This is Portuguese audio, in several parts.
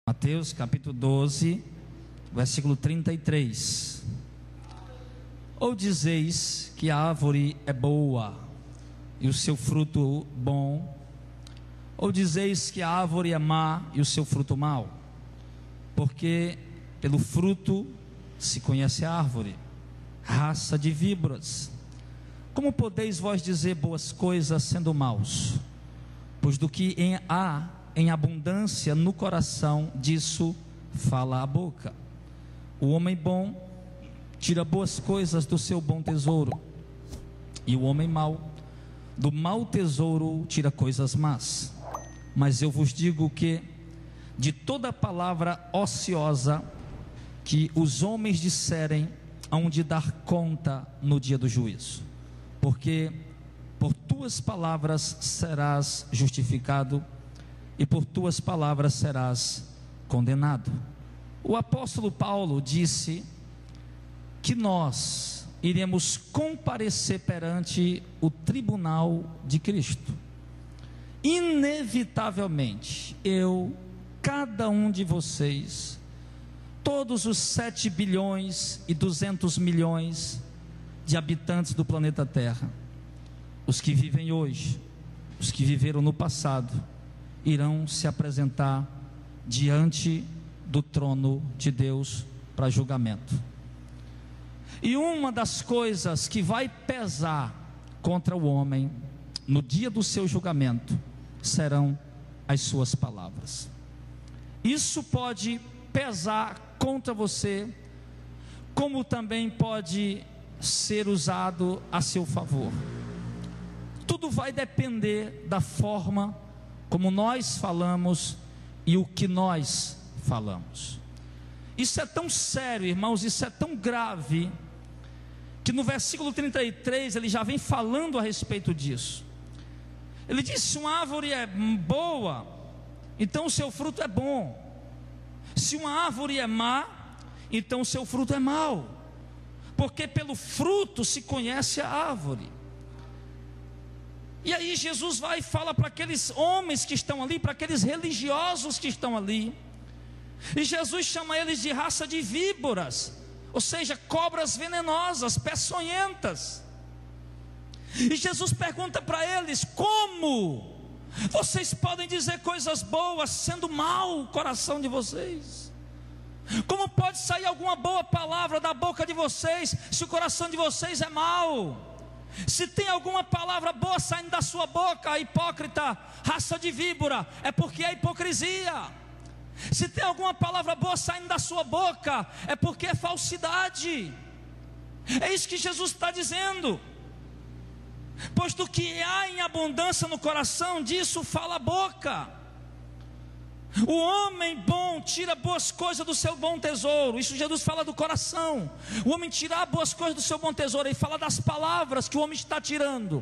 Mateus capítulo 12, versículo 33. Ou dizeis que a árvore é boa e o seu fruto bom, ou dizeis que a árvore é má e o seu fruto mau? Porque pelo fruto se conhece a árvore. Raça de víboras, como podeis vós dizer boas coisas sendo maus? Pois do que há em abundância no coração, disso fala a boca. O homem bom tira boas coisas do seu bom tesouro, e o homem mau do mau tesouro tira coisas más. Mas eu vos digo que de toda palavra ociosa que os homens disserem, hão de dar conta no dia do juízo. Porque por tuas palavras serás justificado, e por tuas palavras serás condenado. O apóstolo Paulo disse que nós iremos comparecer perante o tribunal de Cristo. Inevitavelmente, cada um de vocês, todos os 7 bilhões e 200 milhões de habitantes do planeta Terra, os que vivem hoje, os que viveram no passado, irão se apresentar diante do trono de Deus para julgamento. E uma das coisas que vai pesar contra o homem no dia do seu julgamento serão as suas palavras. Isso pode pesar contra você, como também pode ser usado a seu favor. Tudo vai depender da forma como nós falamos e o que nós falamos. Isso é tão sério, irmãos, isso é tão grave, que no versículo 33 ele já vem falando a respeito disso. Ele diz: se uma árvore é boa, então o seu fruto é bom. Se uma árvore é má, então o seu fruto é mau. Porque pelo fruto se conhece a árvore. E aí Jesus vai e fala para aqueles homens que estão ali, para aqueles religiosos que estão ali, e Jesus chama eles de raça de víboras, ou seja, cobras venenosas, peçonhentas. E Jesus pergunta para eles: como vocês podem dizer coisas boas sendo mau o coração de vocês? Como pode sair alguma boa palavra da boca de vocês se o coração de vocês é mau? Se tem alguma palavra boa saindo da sua boca, hipócrita, raça de víbora, é porque é hipocrisia. Se tem alguma palavra boa saindo da sua boca, é porque é falsidade. É isso que Jesus está dizendo. Pois do que há em abundância no coração, disso fala a boca. O homem bom tira boas coisas do seu bom tesouro. Isso Jesus fala do coração. O homem tirar boas coisas do seu bom tesouro. Ele fala das palavras que o homem está tirando.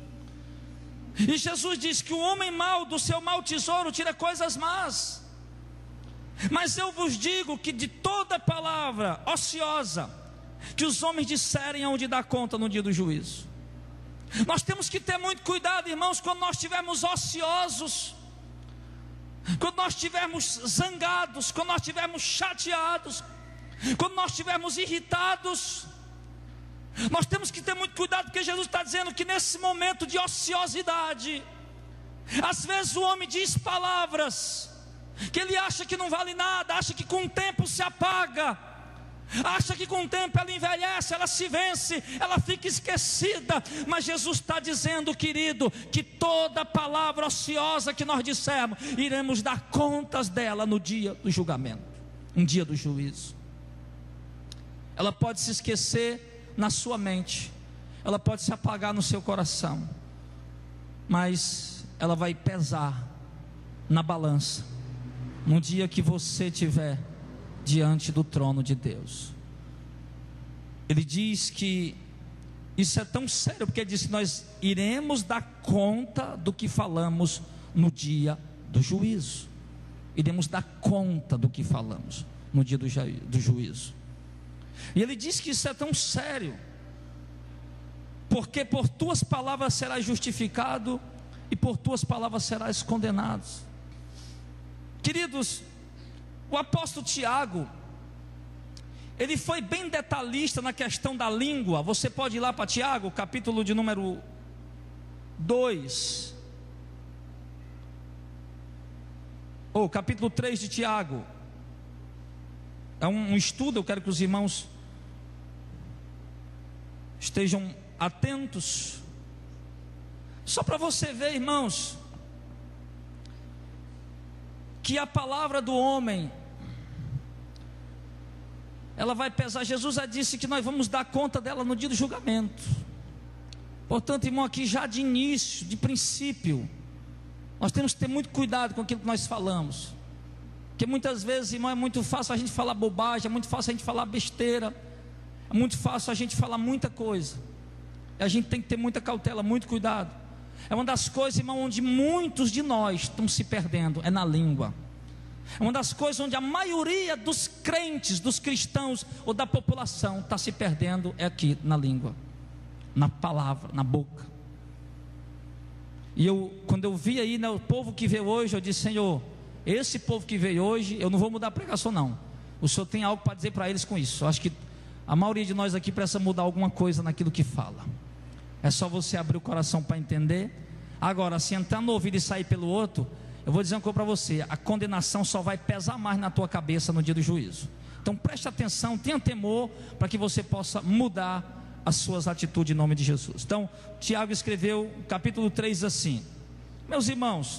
E Jesus diz que o homem mau do seu mau tesouro tira coisas más. Mas eu vos digo que de toda palavra ociosa que os homens disserem, hão de dar conta no dia do juízo. Nós temos que ter muito cuidado, irmãos, quando nós estivermos ociosos, quando nós estivermos zangados, quando nós estivermos chateados, quando nós estivermos irritados. Nós temos que ter muito cuidado, porque Jesus está dizendo que nesse momento de ociosidade, às vezes o homem diz palavras que ele acha que não vale nada, acha que com o tempo se apaga, acha que com o tempo ela envelhece, ela se vence, ela fica esquecida. Mas Jesus está dizendo, querido, que toda palavra ociosa que nós dissermos, iremos dar contas dela no dia do julgamento, um dia do juízo. Ela pode se esquecer na sua mente, ela pode se apagar no seu coração, mas ela vai pesar na balança no dia que você estiver diante do trono de Deus. Ele diz que isso é tão sério, porque ele diz que nós iremos dar conta do que falamos no dia do juízo. Iremos dar conta do que falamos no dia do juízo. E ele diz que isso é tão sério, porque por tuas palavras serás justificado, e por tuas palavras serás condenado. Queridos, o apóstolo Tiago, ele foi bem detalhista na questão da língua. Você pode ir lá para Tiago, capítulo de número 2, ou capítulo 3 de Tiago. É um estudo, eu quero que os irmãos estejam atentos, só para você ver, irmãos, que a palavra do homem, ela vai pesar. Jesus já disse que nós vamos dar conta dela no dia do julgamento. Portanto, irmão, aqui já de início, de princípio, nós temos que ter muito cuidado com aquilo que nós falamos, porque muitas vezes, irmão, é muito fácil a gente falar bobagem, é muito fácil a gente falar besteira, é muito fácil a gente falar muita coisa, e a gente tem que ter muita cautela, muito cuidado. É uma das coisas, irmão, onde muitos de nós estão se perdendo, é na língua. É uma das coisas onde a maioria dos crentes, dos cristãos ou da população está se perdendo, é aqui na língua, na palavra, na boca. E quando eu vi aí, né, o povo que veio hoje, eu disse: Senhor, esse povo que veio hoje, eu não vou mudar a pregação não. O Senhor tem algo para dizer para eles com isso. Eu acho que a maioria de nós aqui precisa mudar alguma coisa naquilo que fala. É só você abrir o coração para entender. Agora, se entrar no ouvido e sair pelo outro, eu vou dizer uma coisa para você: a condenação só vai pesar mais na tua cabeça no dia do juízo. Então preste atenção, tenha temor, para que você possa mudar as suas atitudes em nome de Jesus. Então, Tiago escreveu, capítulo 3, assim: meus irmãos,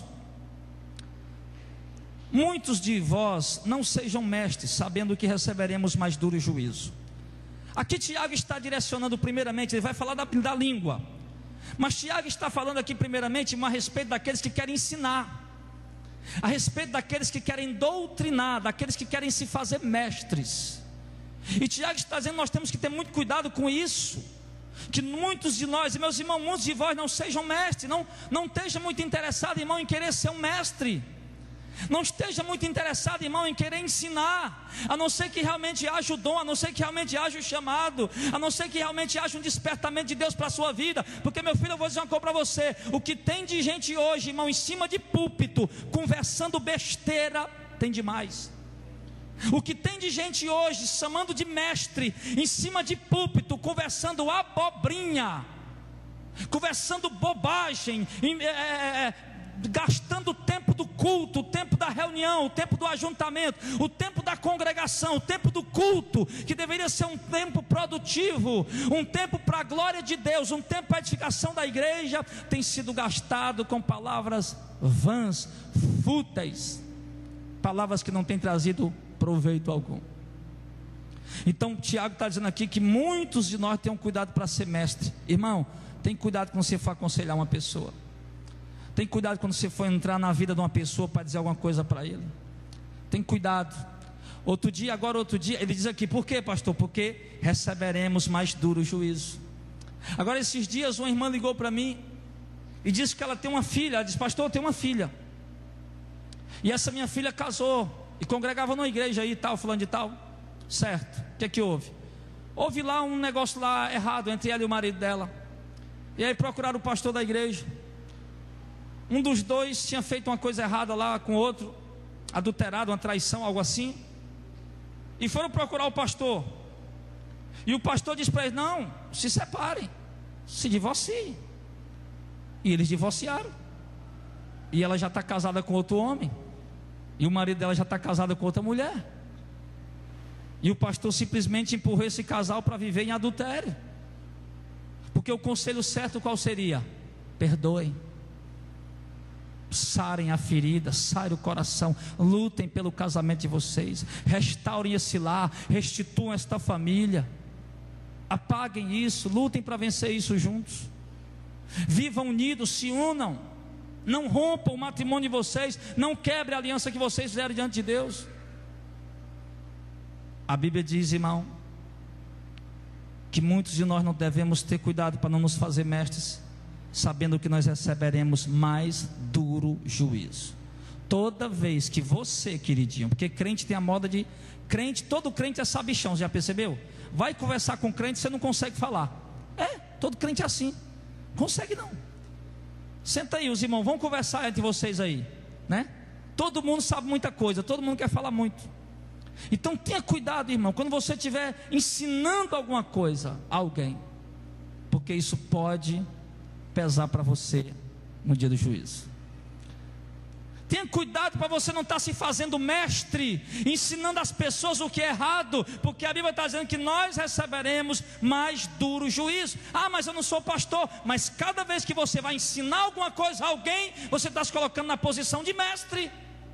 muitos de vós não sejam mestres, sabendo que receberemos mais duro juízo. Aqui Tiago está direcionando primeiramente, ele vai falar da língua, mas Tiago está falando aqui primeiramente a respeito daqueles que querem ensinar, a respeito daqueles que querem doutrinar, daqueles que querem se fazer mestres. E Tiago está dizendo: nós temos que ter muito cuidado com isso, que muitos de nós, e meus irmãos, muitos de vós não sejam mestres, não esteja muito interessado, irmão, em querer ser um mestre. Não esteja muito interessado, irmão, em querer ensinar, a não ser que realmente haja o dom, a não ser que realmente haja o chamado, a não ser que realmente haja um despertamento de Deus para a sua vida. Porque, meu filho, eu vou dizer uma coisa para você: o que tem de gente hoje, irmão, em cima de púlpito, conversando besteira, tem demais. O que tem de gente hoje, chamando de mestre, em cima de púlpito, conversando abobrinha, conversando bobagem, gastando o tempo do culto, o tempo da reunião, o tempo do ajuntamento, o tempo da congregação, o tempo do culto, que deveria ser um tempo produtivo, um tempo para a glória de Deus, um tempo para a edificação da igreja, tem sido gastado com palavras vãs, fúteis, palavras que não têm trazido proveito algum. Então Tiago está dizendo aqui que muitos de nós tenham cuidado para ser mestre. Irmão, tem cuidado quando você for aconselhar uma pessoa. Tem cuidado quando você for entrar na vida de uma pessoa para dizer alguma coisa para ele. Tem cuidado. Outro dia, ele diz aqui: por quê, pastor? Porque receberemos mais duro juízo. Agora, esses dias, uma irmã ligou para mim e disse que ela tem uma filha. Ela disse: pastor, eu tenho uma filha, e essa minha filha casou e congregava numa igreja aí, tal, fulano de tal. Certo, o que é que houve? Houve lá um negócio lá errado entre ela e o marido dela. E aí procuraram o pastor da igreja. Um dos dois tinha feito uma coisa errada lá com o outro, adulterado, uma traição, algo assim. E foram procurar o pastor. E o pastor disse para eles: não, se separem, se divorciem. E eles divorciaram. E ela já está casada com outro homem, e o marido dela já está casado com outra mulher. E o pastor simplesmente empurrou esse casal para viver em adultério. Porque o conselho certo qual seria? Perdoem, sarem a ferida, sarem o coração, lutem pelo casamento de vocês, restaurem esse lar, restituam esta família, apaguem isso, lutem para vencer isso juntos, vivam unidos, se unam, não rompam o matrimônio de vocês, não quebrem a aliança que vocês fizeram diante de Deus. A Bíblia diz, irmão, que muitos de nós não devemos ter cuidado para não nos fazer mestres, sabendo que nós receberemos mais duro juízo. Toda vez que você, queridinho, porque crente tem a moda de crente, todo crente é sabichão, já percebeu? Vai conversar com crente, você não consegue falar. Todo crente é assim, consegue não. Senta aí, os irmãos, vamos conversar entre vocês aí, né? Todo mundo sabe muita coisa, todo mundo quer falar muito. Então tenha cuidado, irmão, quando você estiver ensinando alguma coisa a alguém, porque isso pode pesar para você no dia do juízo. Tenha cuidado para você não estar se fazendo mestre, ensinando as pessoas o que é errado, porque a Bíblia está dizendo que nós receberemos mais duro juízo. Ah, mas eu não sou pastor. Mas cada vez que você vai ensinar alguma coisa a alguém, você está se colocando na posição de mestre.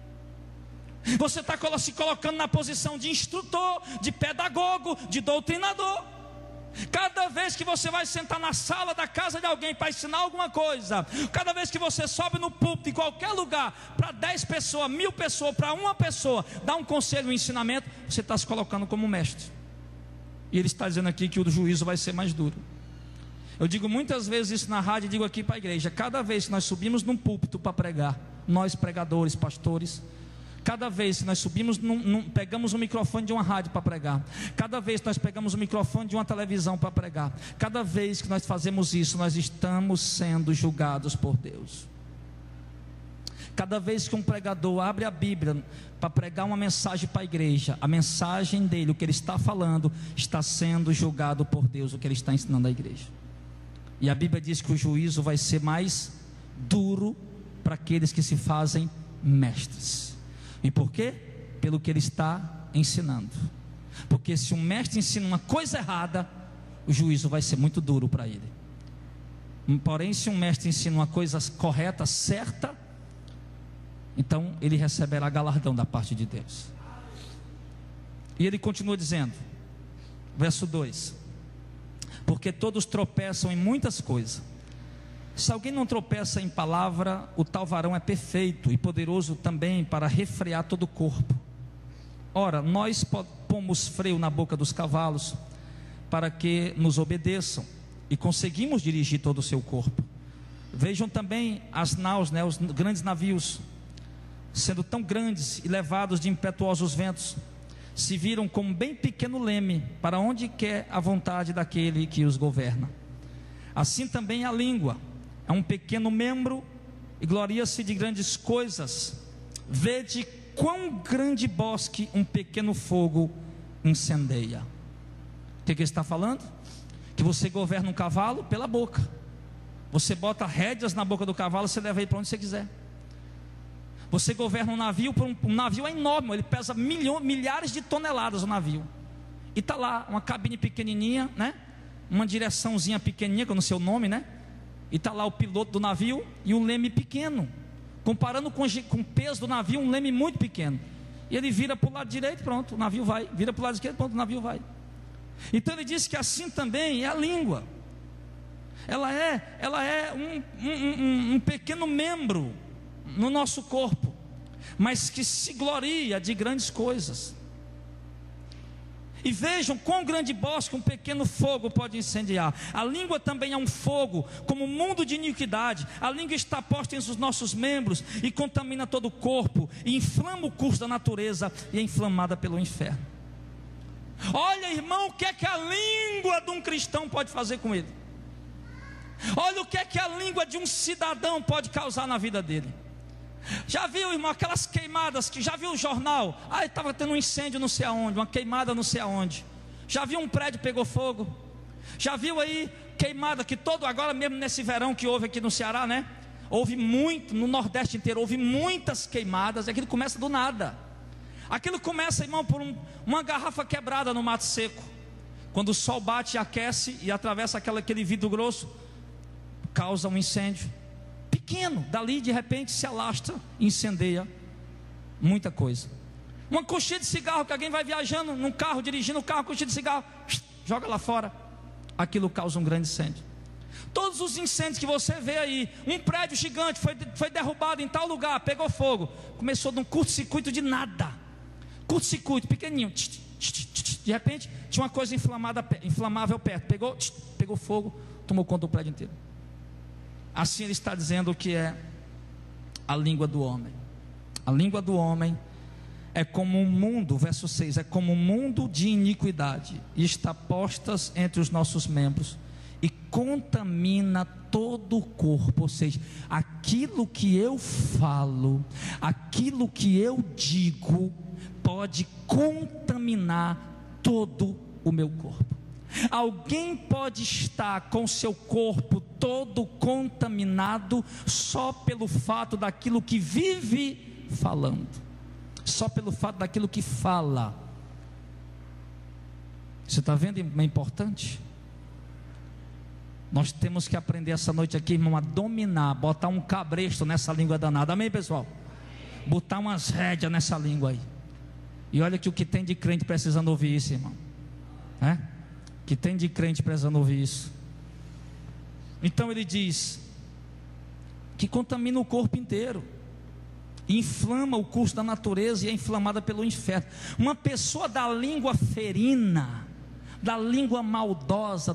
Você está se colocando na posição de instrutor, de pedagogo, de doutrinador. Cada vez que você vai sentar na sala da casa de alguém para ensinar alguma coisa, cada vez que você sobe no púlpito em qualquer lugar, para 10 pessoas, 1000 pessoas, para uma pessoa, dá um conselho, um ensinamento, você está se colocando como mestre. E ele está dizendo aqui que o juízo vai ser mais duro. Eu digo muitas vezes isso na rádio e digo aqui para a igreja: cada vez que nós subimos num púlpito para pregar, nós pregadores, pastores, cada vez que nós subimos, pegamos o microfone de uma rádio para pregar, cada vez que nós pegamos o microfone de uma televisão para pregar, cada vez que nós fazemos isso, nós estamos sendo julgados por Deus. Cada vez que um pregador abre a Bíblia para pregar uma mensagem para a igreja, a mensagem dele, o que ele está falando, está sendo julgado por Deus, o que ele está ensinando à igreja. E a Bíblia diz que o juízo vai ser mais duro para aqueles que se fazem mestres. E por quê? Pelo que ele está ensinando. Porque se um mestre ensina uma coisa errada, o juízo vai ser muito duro para ele. Porém, se um mestre ensina uma coisa correta, certa, então ele receberá galardão da parte de Deus. E ele continua dizendo, verso 2: porque todos tropeçam em muitas coisas. Se alguém não tropeça em palavra, o tal varão é perfeito e poderoso também para refrear todo o corpo. Ora, nós pomos freio na boca dos cavalos para que nos obedeçam, e conseguimos dirigir todo o seu corpo. Vejam também as naus, os grandes navios, sendo tão grandes e levados de impetuosos ventos, se viram como bem pequeno leme para onde quer a vontade daquele que os governa. Assim também a língua é um pequeno membro e gloria-se de grandes coisas. Vede quão grande bosque um pequeno fogo incendeia. O que ele está falando? Que você governa um cavalo pela boca. Você bota rédeas na boca do cavalo, você leva ele para onde você quiser. Você governa um navio, um navio é enorme, ele pesa milhares de toneladas o navio. E está lá uma cabine pequenininha, uma direçãozinha pequenininha, que eu não sei o nome, e está lá o piloto do navio e um leme pequeno, comparando com o peso do navio, um leme muito pequeno. E ele vira para o lado direito, pronto, o navio vai. Vira para o lado esquerdo, pronto, o navio vai. Então ele diz que assim também é a língua. Ela é um pequeno membro no nosso corpo, mas que se gloria de grandes coisas. E vejam quão grande bosque um pequeno fogo pode incendiar. A língua também é um fogo, como um mundo de iniquidade. A língua está posta entre os nossos membros e contamina todo o corpo, e inflama o curso da natureza, e é inflamada pelo inferno. Olha, irmão, o que é que a língua de um cristão pode fazer com ele? Olha o que é que a língua de um cidadão pode causar na vida dele. Já viu, irmão, aquelas queimadas que já viu o jornal? Estava tendo um incêndio não sei aonde, uma queimada não sei aonde. Já viu um prédio pegou fogo? Já viu aí queimada que agora mesmo nesse verão que houve aqui no Ceará, houve muito, no Nordeste inteiro, houve muitas queimadas, e aquilo começa do nada. Aquilo começa, irmão, por uma garrafa quebrada no mato seco. Quando o sol bate e aquece e atravessa aquele vidro grosso, causa um incêndio pequeno, dali de repente se alastra e incendeia muita coisa. Uma coxinha de cigarro que alguém vai viajando num carro, dirigindo o carro, coxinha de cigarro, joga lá fora, aquilo causa um grande incêndio. Todos os incêndios que você vê aí, um prédio gigante foi derrubado em tal lugar, pegou fogo, começou num curto-circuito de nada, curto-circuito pequenininho, de repente tinha uma coisa inflamável perto, pegou fogo, tomou conta do prédio inteiro. Assim ele está dizendo que é a língua do homem. A língua do homem é como um mundo, verso 6, é como um mundo de iniquidade, e está postas entre os nossos membros, e contamina todo o corpo. Ou seja, aquilo que eu falo, aquilo que eu digo, pode contaminar todo o meu corpo. Alguém pode estar com seu corpo todo contaminado só pelo fato daquilo que vive falando, só pelo fato daquilo que fala. Você está vendo como é importante? Nós temos que aprender essa noite aqui, irmão, a dominar, botar um cabresto nessa língua danada, amém, pessoal? Botar umas rédeas nessa língua aí. E olha que o que tem de crente precisando ouvir isso, irmão, que tem de crente precisando ouvir isso. Então ele diz que contamina o corpo inteiro, inflama o curso da natureza e é inflamada pelo inferno. Uma pessoa da língua ferina, da língua maldosa,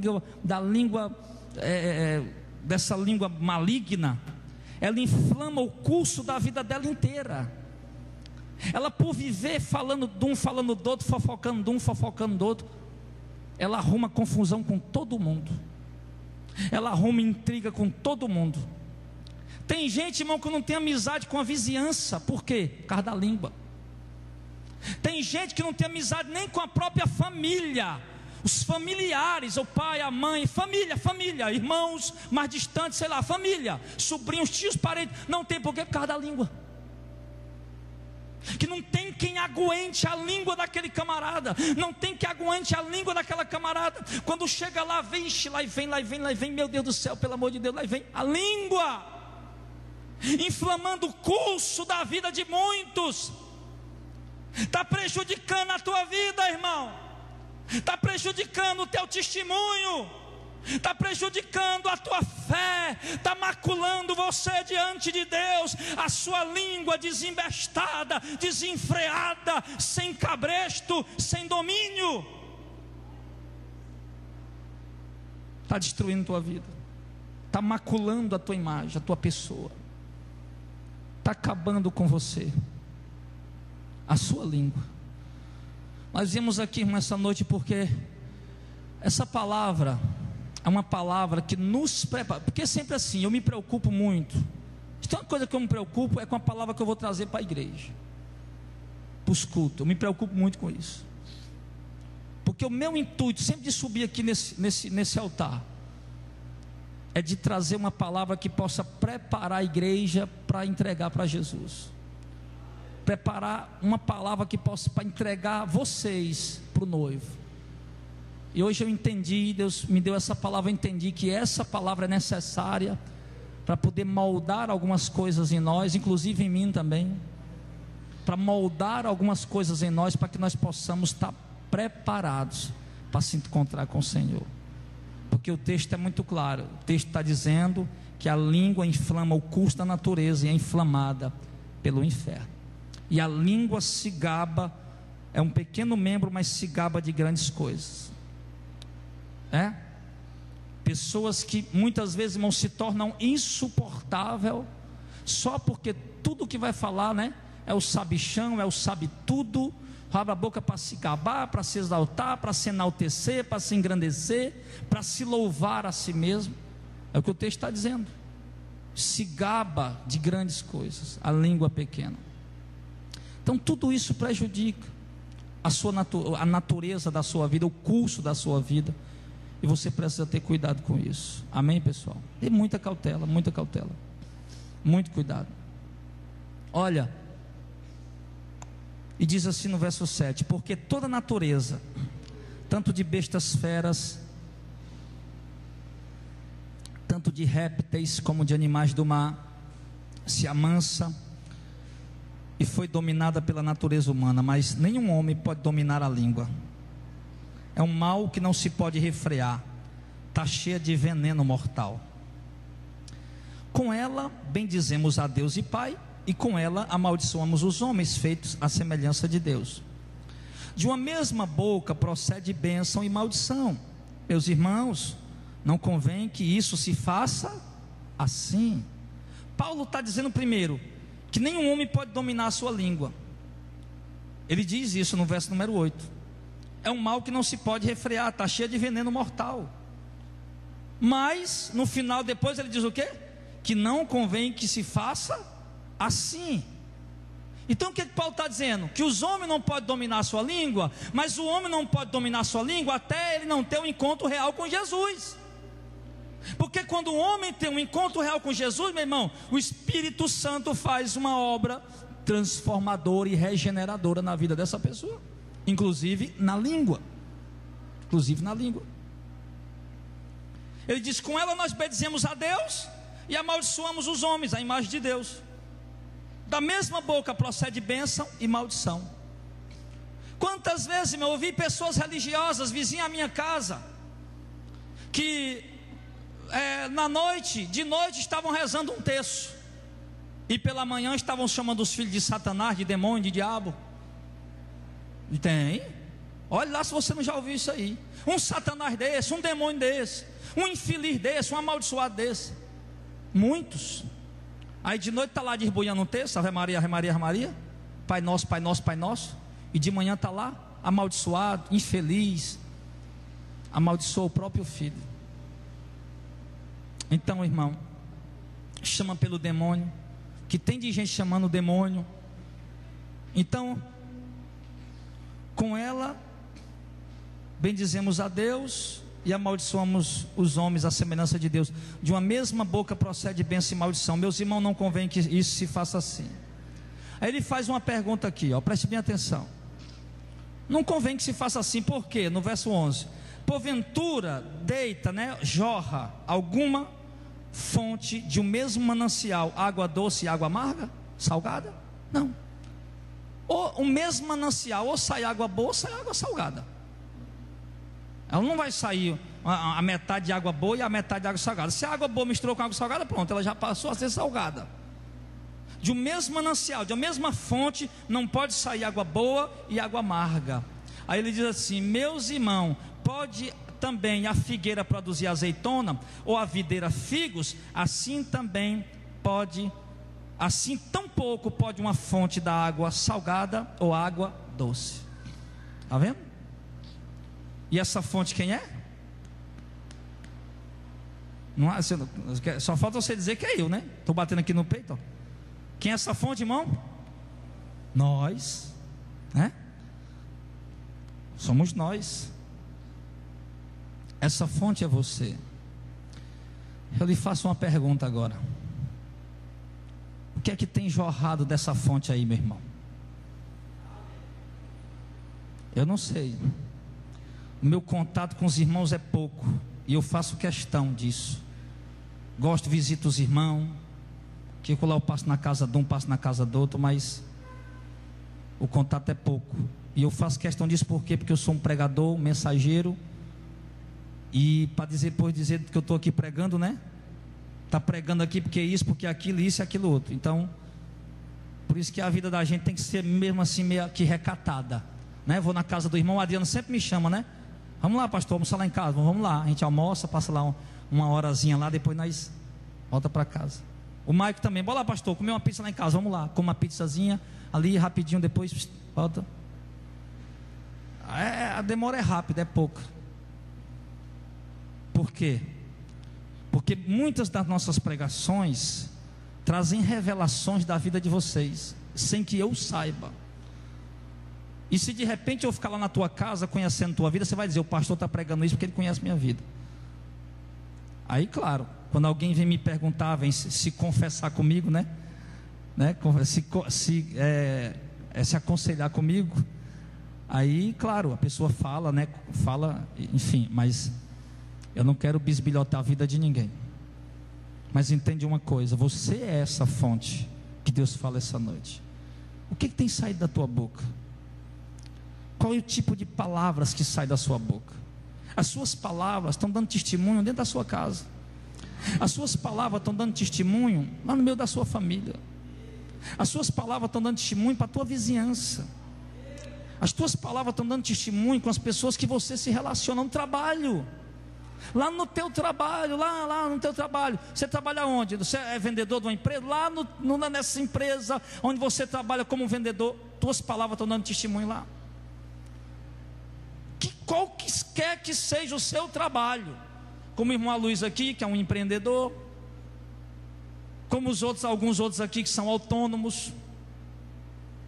dessa língua maligna, ela inflama o curso da vida dela inteira. Ela, por viver falando de um, falando do outro, fofocando de um, fofocando do outro, ela arruma confusão com todo mundo, ela arruma intriga com todo mundo. Tem gente, irmão, que não tem amizade com a vizinhança. Por quê? Por causa da língua. Tem gente que não tem amizade nem com a própria família, os familiares, o pai, a mãe, família, irmãos mais distantes, sei lá, família, sobrinhos, tios, parentes. Não tem, por quê? Por causa da língua. Que não tem quem aguente a língua daquele camarada, não tem quem aguente a língua daquela camarada. Quando chega lá, vixe, lá vem, meu Deus do céu, pelo amor de Deus, lá vem a língua, inflamando o curso da vida de muitos. Está prejudicando a tua vida, irmão, está prejudicando o teu testemunho, está prejudicando a tua fé, está maculando você diante de Deus. A sua língua desembestada, desenfreada, sem cabresto, sem domínio, está destruindo a tua vida, está maculando a tua imagem, a tua pessoa, está acabando com você, a sua língua. Nós viemos aqui, irmão, essa noite porque essa palavra é uma palavra que nos prepara. Porque sempre assim, eu me preocupo muito. Se tem uma coisa que eu me preocupo, é com a palavra que eu vou trazer para a igreja, para os cultos. Eu me preocupo muito com isso, porque o meu intuito sempre de subir aqui nesse altar é de trazer uma palavra que possa preparar a igreja para entregar para Jesus. Preparar uma palavra que possa para entregar vocês para o noivo. E hoje eu entendi, Deus me deu essa palavra, eu entendi que essa palavra é necessária para poder moldar algumas coisas em nós, inclusive em mim também, para moldar algumas coisas em nós, para que nós possamos estar preparados para se encontrar com o Senhor. Porque o texto é muito claro, o texto está dizendo que a língua inflama o curso da natureza e é inflamada pelo inferno. E a língua se gaba, é um pequeno membro, mas se gaba de grandes coisas. Pessoas que muitas vezes, irmão, se tornam insuportável só porque tudo que vai falar, é o sabichão, é o sabe tudo, abre a boca para se gabar, para se exaltar, para se enaltecer, para se engrandecer, para se louvar a si mesmo. É o que o texto está dizendo. Se gaba de grandes coisas, a língua pequena. Então tudo isso prejudica a natureza da sua vida, o curso da sua vida. E você precisa ter cuidado com isso. Amém, pessoal? Tem muita cautela, muito cuidado. Olha, e diz assim no verso 7: porque toda natureza, tanto de bestas feras, tanto de répteis como de animais do mar, se amansa e foi dominada pela natureza humana, mas nenhum homem pode dominar a língua. É um mal que não se pode refrear, está cheia de veneno mortal. Com ela bendizemos a Deus e Pai, e com ela amaldiçoamos os homens feitos à semelhança de Deus. De uma mesma boca procede bênção e maldição. Meus irmãos, não convém que isso se faça assim. Paulo está dizendo primeiro que nenhum homem pode dominar a sua língua. Ele diz isso no verso número 8. É um mal que não se pode refrear, está cheio de veneno mortal. Mas no final, depois ele diz o quê? Que não convém que se faça assim. Então o que Paulo está dizendo? Que os homens não podem dominar a sua língua, mas o homem não pode dominar a sua língua até ele não ter um encontro real com Jesus. Porque quando o homem tem um encontro real com Jesus, meu irmão, o Espírito Santo faz uma obra transformadora e regeneradora na vida dessa pessoa, inclusive na língua. Ele diz: com ela nós bendizemos a Deus e amaldiçoamos os homens, a imagem de Deus. Da mesma boca procede bênção e maldição. Quantas vezes eu ouvi pessoas religiosas, vizinhas à minha casa, que de noite estavam rezando um terço, e pela manhã estavam chamando os filhos de Satanás, de demônio, de diabo. E tem, olha lá se você não já ouviu isso aí. Um Satanás desse, um demônio desse, um infeliz desse, um amaldiçoado desse. Muitos. Aí de noite está lá desboiando um texto, Ave Maria, Ave Maria, Ave Maria, Pai Nosso, Pai Nosso, Pai Nosso. E de manhã está lá, amaldiçoado, infeliz, amaldiçoou o próprio filho. Então, irmão, chama pelo demônio, que tem de gente chamando o demônio. Então, com ela bendizemos a Deus e amaldiçoamos os homens à semelhança de Deus. De uma mesma boca procede bênção e maldição. Meus irmãos, não convém que isso se faça assim. Aí ele faz uma pergunta aqui, preste bem atenção. Não convém que se faça assim, por quê? No verso 11: porventura deita, jorra alguma fonte de um mesmo manancial água doce e água amarga, salgada? Não. Ou o mesmo manancial, ou sai água boa ou sai água salgada. Ela não vai sair a metade de água boa e a metade de água salgada. Se a água boa misturou com água salgada, pronto, ela já passou a ser salgada. De um mesmo manancial, de uma mesma fonte, não pode sair água boa e água amarga. Aí ele diz assim: meus irmãos, pode também a figueira produzir azeitona, ou a videira figos? Assim também pode, assim tão pouco pode uma fonte da água salgada ou água doce. Está vendo? E essa fonte quem é? Não, só falta você dizer que é eu, né? Estou batendo aqui no peito, ó. Quem é essa fonte, irmão? Nós, né? Somos nós. Essa fonte é você. Eu lhe faço uma pergunta agora: o que é que tem jorrado dessa fonte aí, meu irmão? Eu não sei. O meu contato com os irmãos é pouco, e eu faço questão disso. Gosto, visito os irmãos, que lá eu passo na casa de um, passo na casa do outro, mas o contato é pouco. E eu faço questão disso por quê? Porque eu sou um pregador, um mensageiro. E para depois dizer que eu estou aqui pregando, está pregando aqui porque isso, porque aquilo, isso e aquilo outro. Então, por isso que a vida da gente tem que ser mesmo assim meio que recatada, Vou na casa do irmão, o Adriano sempre me chama, vamos lá, pastor, almoçar lá em casa. Vamos lá, a gente almoça, passa lá uma horazinha lá, depois nós volta para casa. O Maico também: bora lá, pastor, comer uma pizza lá em casa. Vamos lá, come uma pizzazinha ali rapidinho, depois volta. A demora é rápida, é pouca. Por quê? Porque muitas das nossas pregações trazem revelações da vida de vocês, sem que eu saiba. E se de repente eu ficar lá na tua casa conhecendo a tua vida, você vai dizer: o pastor está pregando isso porque ele conhece minha vida. Aí claro, quando alguém vem me perguntar, vem se confessar comigo, se aconselhar comigo, aí claro, a pessoa fala, enfim, mas eu não quero bisbilhotar a vida de ninguém. Mas entende uma coisa: você é essa fonte que Deus fala essa noite. O que tem saído da tua boca? Qual é o tipo de palavras que sai da sua boca? As suas palavras estão dando testemunho dentro da sua casa. As suas palavras estão dando testemunho lá no meio da sua família. As suas palavras estão dando testemunho para a tua vizinhança. As tuas palavras estão dando testemunho com as pessoas que você se relaciona no trabalho. Lá no teu trabalho, lá no teu trabalho. Você trabalha onde? Você é vendedor de uma empresa? Lá nessa empresa onde você trabalha como vendedor, tuas palavras estão dando testemunho lá. Qualquer que seja o seu trabalho, como o irmão Luiz aqui, que é um empreendedor, como alguns outros aqui que são autônomos,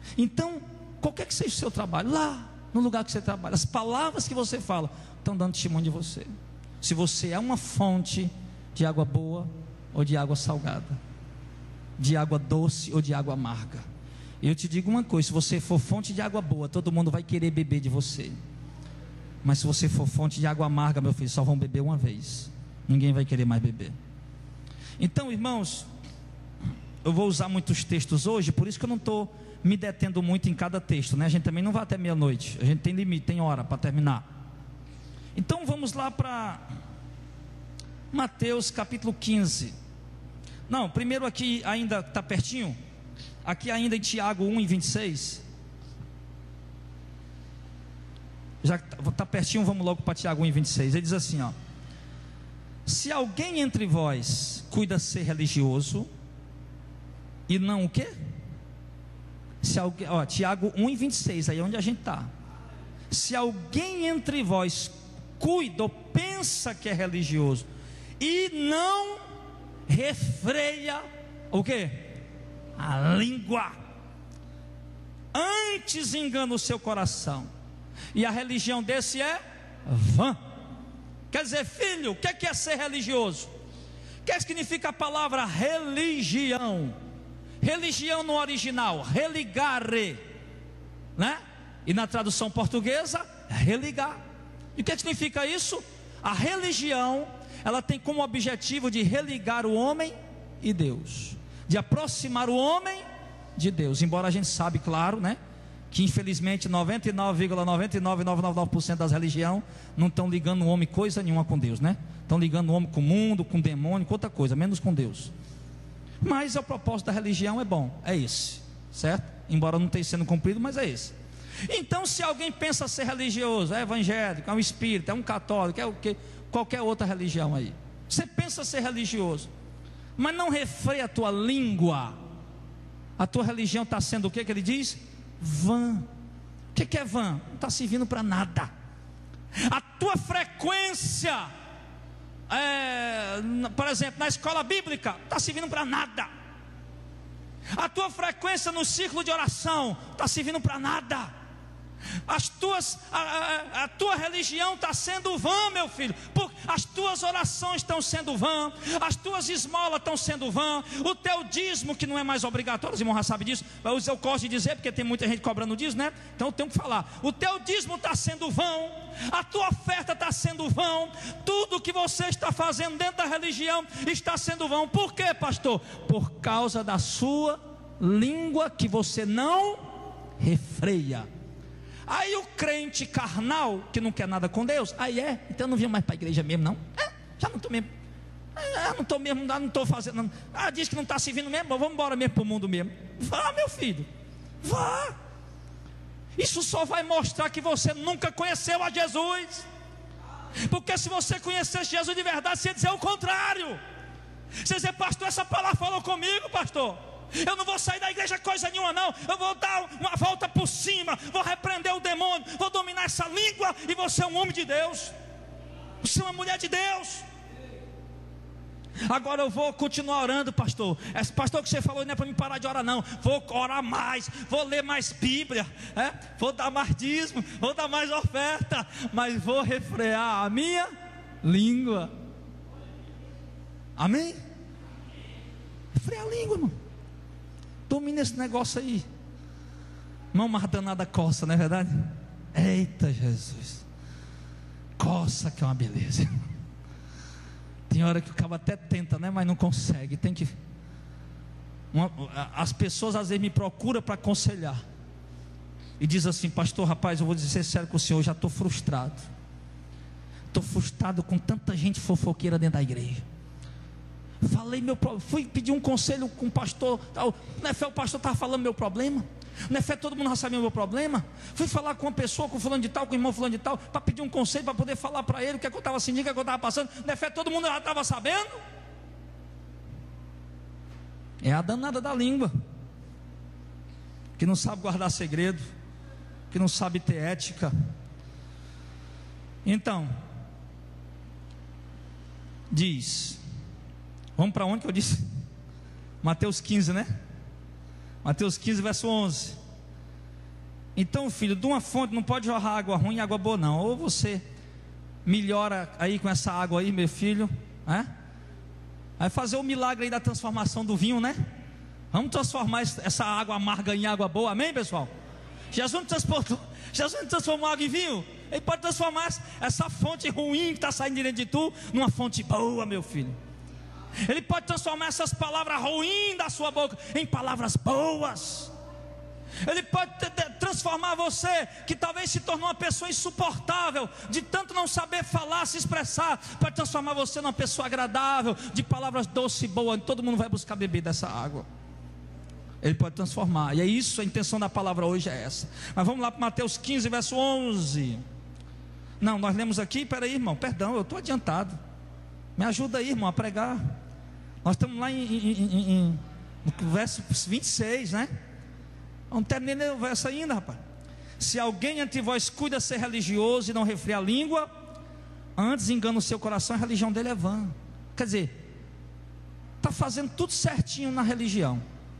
Então, qualquer que seja o seu trabalho, lá no lugar que você trabalha, as palavras que você fala estão dando testemunho de você. Se você é uma fonte de água boa ou de água salgada, de água doce ou de água amarga. Eu te digo uma coisa: se você for fonte de água boa, todo mundo vai querer beber de você. Mas se você for fonte de água amarga, meu filho, só vão beber uma vez, ninguém vai querer mais beber. Então, irmãos, eu vou usar muitos textos hoje, por isso que eu não estou me detendo muito em cada texto, né? A gente também não vai até meia-noite, a gente tem limite, tem hora para terminar. Então vamos lá para Mateus capítulo 15. Não, primeiro aqui ainda está pertinho, aqui ainda em Tiago 1:26. Já está pertinho, vamos logo para Tiago 1:26. Ele diz assim, ó: se alguém entre vós cuida ser religioso e não o quê? Se alguém, ó, Tiago 1:26, aí é onde a gente está. Se alguém entre vós cuida ou pensa que é religioso e não refreia o quê? A língua, antes engana o seu coração, e a religião desse é vã. Quer dizer, filho, o que é ser religioso? O que significa a palavra religião? Religião no original, religare, né? E na tradução portuguesa, religar. E o que significa isso? A religião, ela tem como objetivo de religar o homem e Deus, de aproximar o homem de Deus. Embora a gente sabe, claro, né, que infelizmente 99,99999% das religiões não estão ligando o homem coisa nenhuma com Deus, né? Estão ligando o homem com o mundo, com o demônio, com outra coisa, menos com Deus. Mas o propósito da religião é bom, é esse, certo? Embora não tenha sendo cumprido, mas é esse. Então, se alguém pensa ser religioso, é evangélico, é um espírita, é um católico, é o que, qualquer outra religião aí, você pensa ser religioso, mas não refreia a tua língua, a tua religião está sendo o que ele diz? Vã. O que é vã? Não está servindo para nada. A tua frequência, por exemplo, na escola bíblica, não está servindo para nada. A tua frequência no círculo de oração está servindo para nada. A tua religião está sendo vã, meu filho. As tuas orações estão sendo vã, as tuas esmolas estão sendo vã, o teu dízimo, que não é mais obrigatório, os irmãos já sabem disso, mas eu gosto de dizer, porque tem muita gente cobrando dízimo, né? Então eu tenho que falar. O teu dízimo está sendo vão, a tua oferta está sendo vão, tudo que você está fazendo dentro da religião está sendo vão. Por quê, pastor? Por causa da sua língua, que você não refreia. Aí o crente carnal, que não quer nada com Deus, então eu não venho mais para a igreja mesmo, não. Já não estou mesmo. Não estou mesmo, não estou fazendo. Não. Diz que não está servindo mesmo, vamos embora mesmo para o mundo mesmo. Vá, meu filho, vá. Isso só vai mostrar que você nunca conheceu a Jesus. Porque se você conhecesse Jesus de verdade, você ia dizer o contrário. Você ia dizer, pastor, essa palavra falou comigo, pastor. Eu não vou sair da igreja coisa nenhuma, não. Eu vou dar uma volta por cima, vou repreender o demônio, vou dominar essa língua, e você é um homem de Deus, você é uma mulher de Deus. Agora eu vou continuar orando, pastor. Pastor, que você falou não é para mim parar de orar, não. Vou orar mais, vou ler mais Bíblia, vou dar mais dízimo, vou dar mais oferta, mas vou refrear a minha língua. Amém? Refrear a língua, irmão. Domina esse negócio aí. Não mais danada coça, não é verdade? Eita Jesus, coça que é uma beleza. Tem hora que o cabo até tenta, né? Mas não consegue. Tem que. As pessoas às vezes me procuram para aconselhar e diz assim, pastor, rapaz, eu vou dizer sério com o senhor, já estou frustrado. Estou frustrado com tanta gente fofoqueira dentro da igreja. Falei fui pedir um conselho com o pastor, não é fé, o pastor estava falando meu problema, não é fé, todo mundo já sabia o meu problema. Fui falar com uma pessoa, com fulano de tal, com o irmão fulano de tal, para pedir um conselho, para poder falar para ele o que é que eu estava sentindo, o que é que eu estava passando. Não é fé, todo mundo já estava sabendo. É a danada da língua, que não sabe guardar segredo, que não sabe ter ética. Então diz, vamos para onde que eu disse? Mateus 15, né? Mateus 15, verso 11. Então, filho, de uma fonte não pode jorrar água ruim e água boa não. Ou você melhora aí com essa água aí, meu filho, vai fazer o milagre aí da transformação do vinho, né? Vamos transformar essa água amarga em água boa, amém, pessoal? Jesus não transformou água em vinho. Ele pode transformar essa fonte ruim que está saindo de dentro de tu numa fonte boa, meu filho. Ele pode transformar essas palavras ruins da sua boca em palavras boas. Ele pode transformar você, que talvez se tornou uma pessoa insuportável, de tanto não saber falar, se expressar, pode transformar você numa pessoa agradável, de palavras doces e boas. Todo mundo vai buscar beber dessa água. Ele pode transformar, e é isso, a intenção da palavra hoje é essa. Mas vamos lá para Mateus 15, verso 11. Não, nós lemos aqui, peraí, irmão, perdão, eu estou adiantado. Me ajuda aí, irmão, a pregar. Nós estamos lá no verso 26, né? Não terminei o verso ainda, rapaz. Se alguém entre vós cuida ser religioso e não refreia a língua, antes engana o seu coração, a religião dele é vã. Quer dizer, está fazendo tudo certinho na religião.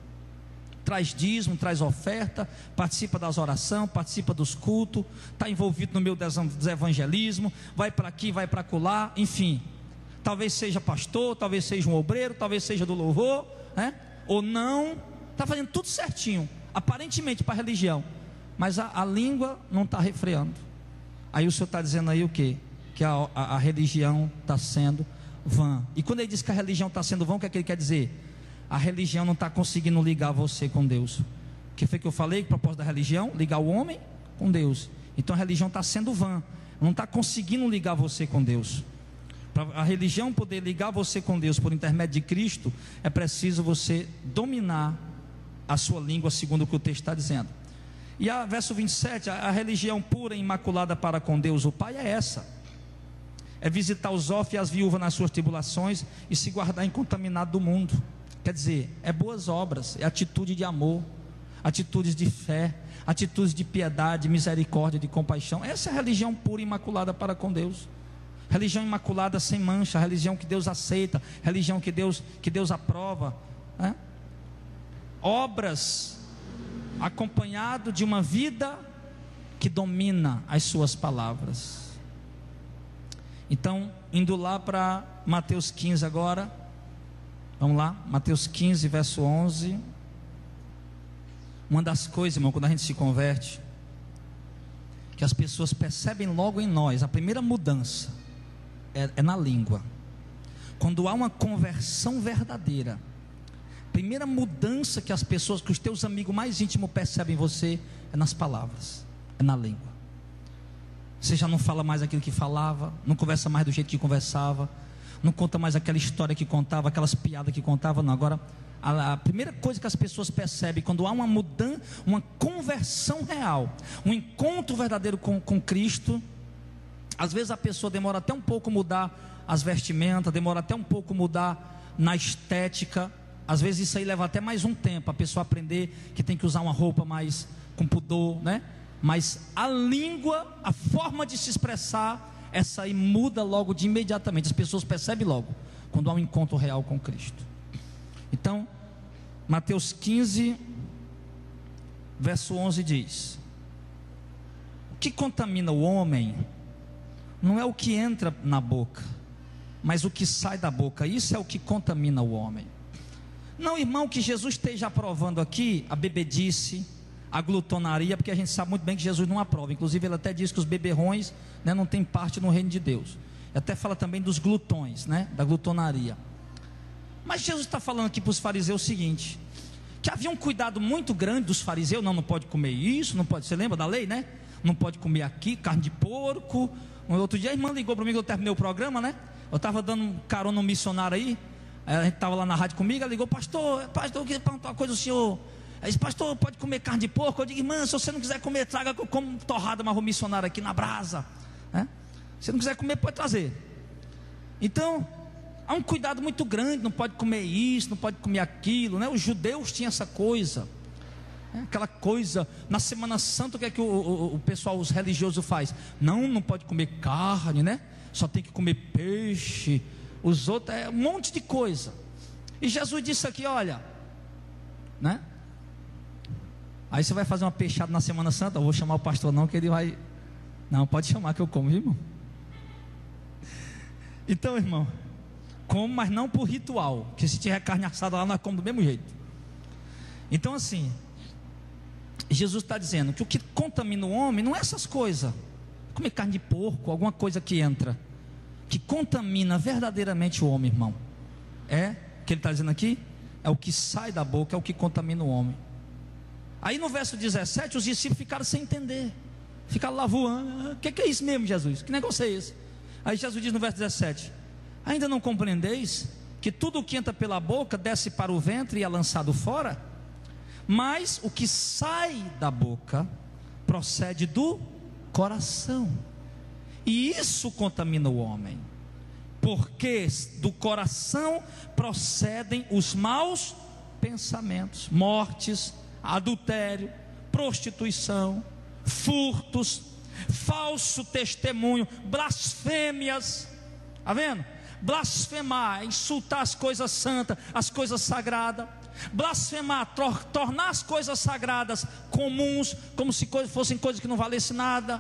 Traz dízimo, traz oferta, participa das orações, participa dos cultos, está envolvido no meio dos evangelismo, vai para aqui, vai para acolá, enfim. Talvez seja pastor, talvez seja um obreiro, talvez seja do louvor, né? Ou não, está fazendo tudo certinho, aparentemente para a religião, mas a língua não está refreando. Aí o Senhor está dizendo aí o quê? Que a religião está sendo vã. E quando ele diz que a religião está sendo vã, o que é que ele quer dizer? A religião não está conseguindo ligar você com Deus. O que foi que eu falei? O propósito da religião? Ligar o homem com Deus. Então a religião está sendo vã, não está conseguindo ligar você com Deus. Para a religião poder ligar você com Deus por intermédio de Cristo, é preciso você dominar a sua língua, segundo o que o texto está dizendo. E a verso 27, a religião pura e imaculada para com Deus o Pai é essa: é visitar os órfãos e as viúvas nas suas tribulações e se guardar incontaminado do mundo. Quer dizer, é boas obras, é atitude de amor, atitudes de fé, atitudes de piedade, misericórdia, de compaixão. Essa é a religião pura e imaculada para com Deus. Religião imaculada sem mancha, religião que Deus aceita, religião que Deus aprova, né? Obras acompanhado de uma vida que domina as suas palavras. Então, indo lá para Mateus 15 agora. Vamos lá, Mateus 15, verso 11. Uma das coisas, irmão, quando a gente se converte, que as pessoas percebem logo em nós, a primeira mudança é na língua. Quando há uma conversão verdadeira, a primeira mudança que as pessoas, que os teus amigos mais íntimos percebem em você, é nas palavras, é na língua. Você já não fala mais aquilo que falava, não conversa mais do jeito que conversava, não conta mais aquela história que contava, aquelas piadas que contava, não. Agora, a primeira coisa que as pessoas percebem, quando há uma mudança, uma conversão real, um encontro verdadeiro com Cristo, às vezes a pessoa demora até um pouco mudar as vestimentas, demora até um pouco mudar na estética, às vezes isso aí leva até mais um tempo, a pessoa aprender que tem que usar uma roupa mais com pudor, né? Mas a língua, a forma de se expressar, essa aí muda logo de imediatamente. As pessoas percebem logo quando há um encontro real com Cristo. Então, Mateus 15, verso 11 diz: o que contamina o homem não é o que entra na boca, mas o que sai da boca. Isso é o que contamina o homem. Não, irmão, que Jesus esteja aprovando aqui a bebedice, a glutonaria, porque a gente sabe muito bem que Jesus não aprova. Inclusive ele até diz que os beberrões, né, não tem parte no reino de Deus. E até fala também dos glutões, né, da glutonaria. Mas Jesus está falando aqui para os fariseus o seguinte: que havia um cuidado muito grande dos fariseus. Não pode comer isso, não pode. Você lembra da lei, né? Não pode comer aqui carne de porco. Um outro dia a irmã ligou para mim, que eu terminei o programa, né? Eu estava dando carona no missionário aí, a gente estava lá na rádio comigo. Ela ligou: pastor, eu queria perguntar uma coisa ao senhor. Aí disse: pastor, pode comer carne de porco? Eu digo: irmã, se você não quiser comer, traga que eu como torrada, mas vou missionário aqui na brasa, né? Se não quiser comer, pode trazer. Então, há um cuidado muito grande, não pode comer isso, não pode comer aquilo, né? Os judeus tinham essa coisa, aquela coisa, na Semana Santa, o que é que o pessoal, os religiosos faz? Não pode comer carne, né? Só tem que comer peixe, os outros, um monte de coisa. E Jesus disse aqui: olha, né? Aí você vai fazer uma peixada na Semana Santa, eu vou chamar o pastor não, que ele vai... Não, pode chamar que eu como, viu, irmão? Então, irmão, como, mas não por ritual, que se tiver carne assada lá, nós comemos do mesmo jeito. Então assim, Jesus está dizendo que o que contamina o homem não é essas coisas, comer carne de porco, alguma coisa que entra, que contamina verdadeiramente o homem, irmão, é, o que ele está dizendo aqui, é o que sai da boca, é o que contamina o homem. Aí no verso 17, os discípulos ficaram sem entender, ficaram lá voando, o que é isso mesmo, Jesus? Que negócio é esse? Aí Jesus diz no verso 17: ainda não compreendeis que tudo o que entra pela boca desce para o ventre e é lançado fora? Mas o que sai da boca procede do coração, e isso contamina o homem, porque do coração procedem os maus pensamentos, mortes, adultério, prostituição, furtos, falso testemunho, blasfêmias. Está vendo? Blasfemar, insultar as coisas santas, as coisas sagradas. Blasfemar, tornar as coisas sagradas comuns, como se fossem coisas que não valessem nada.